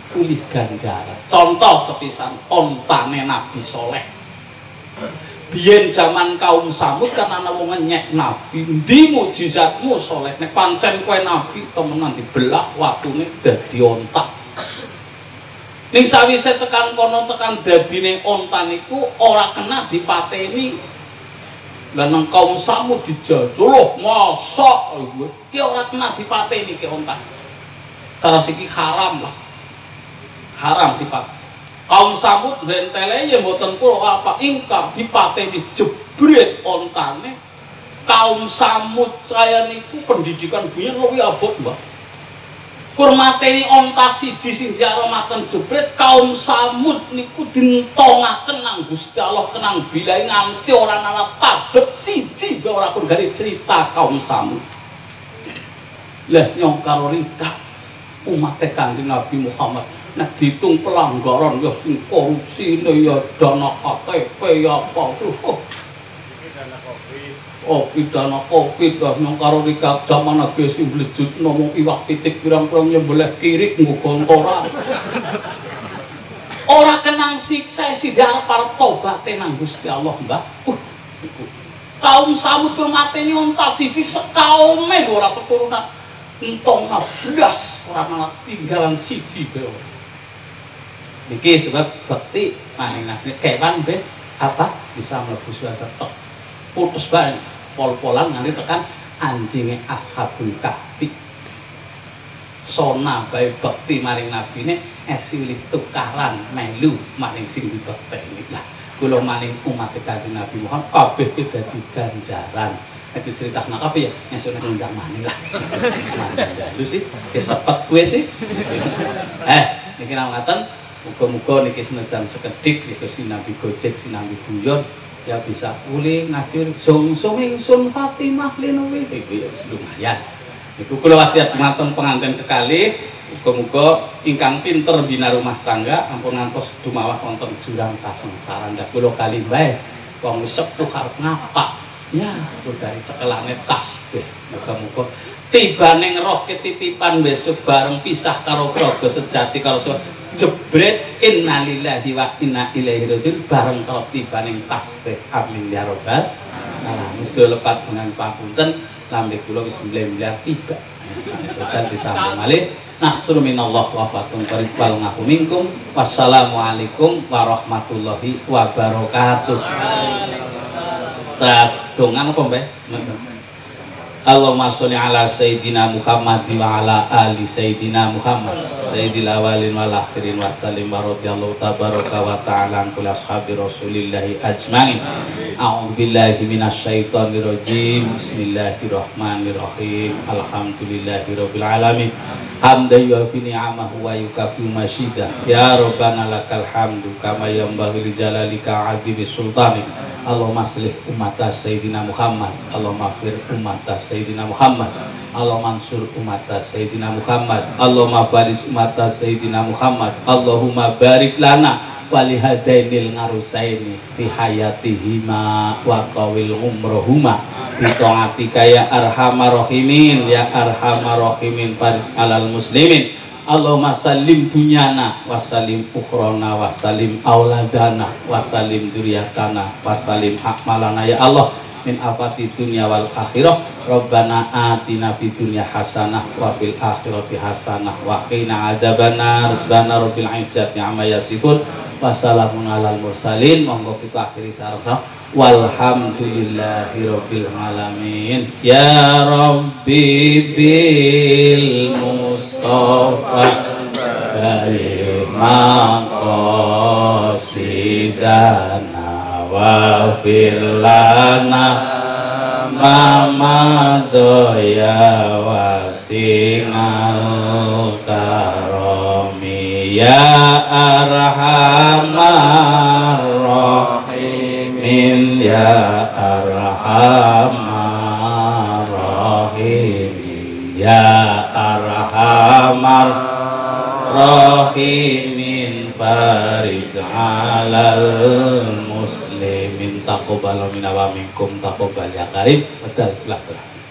uli ganjaran. Contoh sepisan ontane Nabi Soleh. Biyen zaman kaum Samud kan ana wong nyek Nabi, ndi mujizatmu Soleh? Nek pancen kowe Nabi temenan dibelah watune dadi onta. Ning sawise tekan kono tekan dadine onta niku ora kena dipateni. Lah nang kaum Samud dijajuluh mosok iki ora kena dipateni ke onta. Cara siki haram lah. Haram dipateni. Kaum Samud rentele ya mboten kula apa ingkar dipateni jebret ontane. Kaum Samud saya niku pendidikan biyen luwih abot, Mbak. Kurmateni onta siji sing diaromaken jebret, kaum Samud niku dintongaken nang Gusti Allah kenang bilai nganti ora ana tabet siji ora kun gari cerita kaum Samud. Lah nyong karo rika umat Kanjeng Nabi Muhammad nek diitung pelanggaran ya sing korupsi ya dana K T P ya apa oh oh pidana Covid dah nyong karo rika zaman age sing blejut ngomong iwak titik pirang-pirang nyembelih kirik nggo gontoran ora kenang siksa si diarep arep tobat nang Gusti Allah Mbah. Uh iku kaum Samud mateni onta siji sekaume ora seturunan entong belas ora malah tinggalan siji bae. Niki sebab bekti maning nabi kewan be apa bisa mlebu surga tok. Putus bae pol-polan nganti tekan anjinge Ashabul Kahfi. Sona bae bekti maring nabine esili tukaran melu maring sing dibekti lah. Kula maning umat Kanjeng Nabi Muhammad kabeh dadi ganjaran. Itu cerita kenapa apa ya? Yang sudah ngundang maning lah. Lu sih, kesepet gue sih. Eh, niki ngaten muga-muga niki senajan sekedhik niku sinambi Gojek sinambi guyon ya bisa uli ngaji sung-sung ingsun Fatimah linowi iku ya lumayan. Niku kula wasiat dumateng pengantin kekalih muga-muga ingkang pinter bina rumah tangga ampun ngantos dumawah wonten jurang kasengsaran. Dak kula kali bae wong wis sepuh arep ngapa. Ya, dari cekelane tasbih. Muga-muga tibaning roh ketitipan besok bareng pisah karo kraga sejati karo jebret innalillahi wa inna ilaihi rajiun bareng karo tibaning tasbih. Amin ya rabbal alamin. Sedaya lepat dengan papunten lambe kula wis mleh-mleh tiba. Sanes disambung malih. Nasrul minallah wa fatun qarib wal ngaku minkum. Wassalamualaikum warahmatullahi wabarakatuh. Tas dongan apa mbah? Allahumma sholli ala sayyidina Muhammad wa ala ali sayyidina Muhammad sayyidil awalin wal akhirin wa sallim wa radhiyallahu tabaraka wa ta'ala an kulli ashabi rasulillahi ajmain. A'udzu billahi minasyaitonir rajim. Bismillahirrahmanirrahim. Alhamdulillahirabbil alamin. Hamdan yuafi ni'amahu wa yukafi masyidah. Ya Rabbana lakal hamdu kama yanbaghi li jalalika 'azimi sultanik. Allahumma aslih umat Sayyidina Muhammad. Allahumma afir umat Sayyidina Muhammad. Allahumma mansur umat Sayyidina Muhammad. Allahumma baris umat Sayyidina Muhammad. Allahumma barik lana walihadainil ngarusaini fi hayatihima wa qawil umrohuma bi ta'atika ya arhamar rahimin ya arhamar rahimin farid alal muslimin. Allahumma salim dunyana wa salim ukhrana wa salim auladana wa salim dzurriyyatana wa salim akmalana ya Allah min afati dunya wal akhirah. Rabbana atina fid dunya hasanah wa fil akhirati hasanah wa qina adzabannar. Subhana rabbil izzati amma yasifun wa salamun alal mursalin. Monggo kita akhiri sarana walhamdulillahi rabbil alamin. Ya Rabbi bil Mustafa baligh maqasidana wa fir lana mama doya wasingal karomi ya arhamar rahimin ya arhamar rahimin ya arhamar rahimin faris alal muslimin taqabbal minna wa minkum taqabbal ya karim. Betul, betul.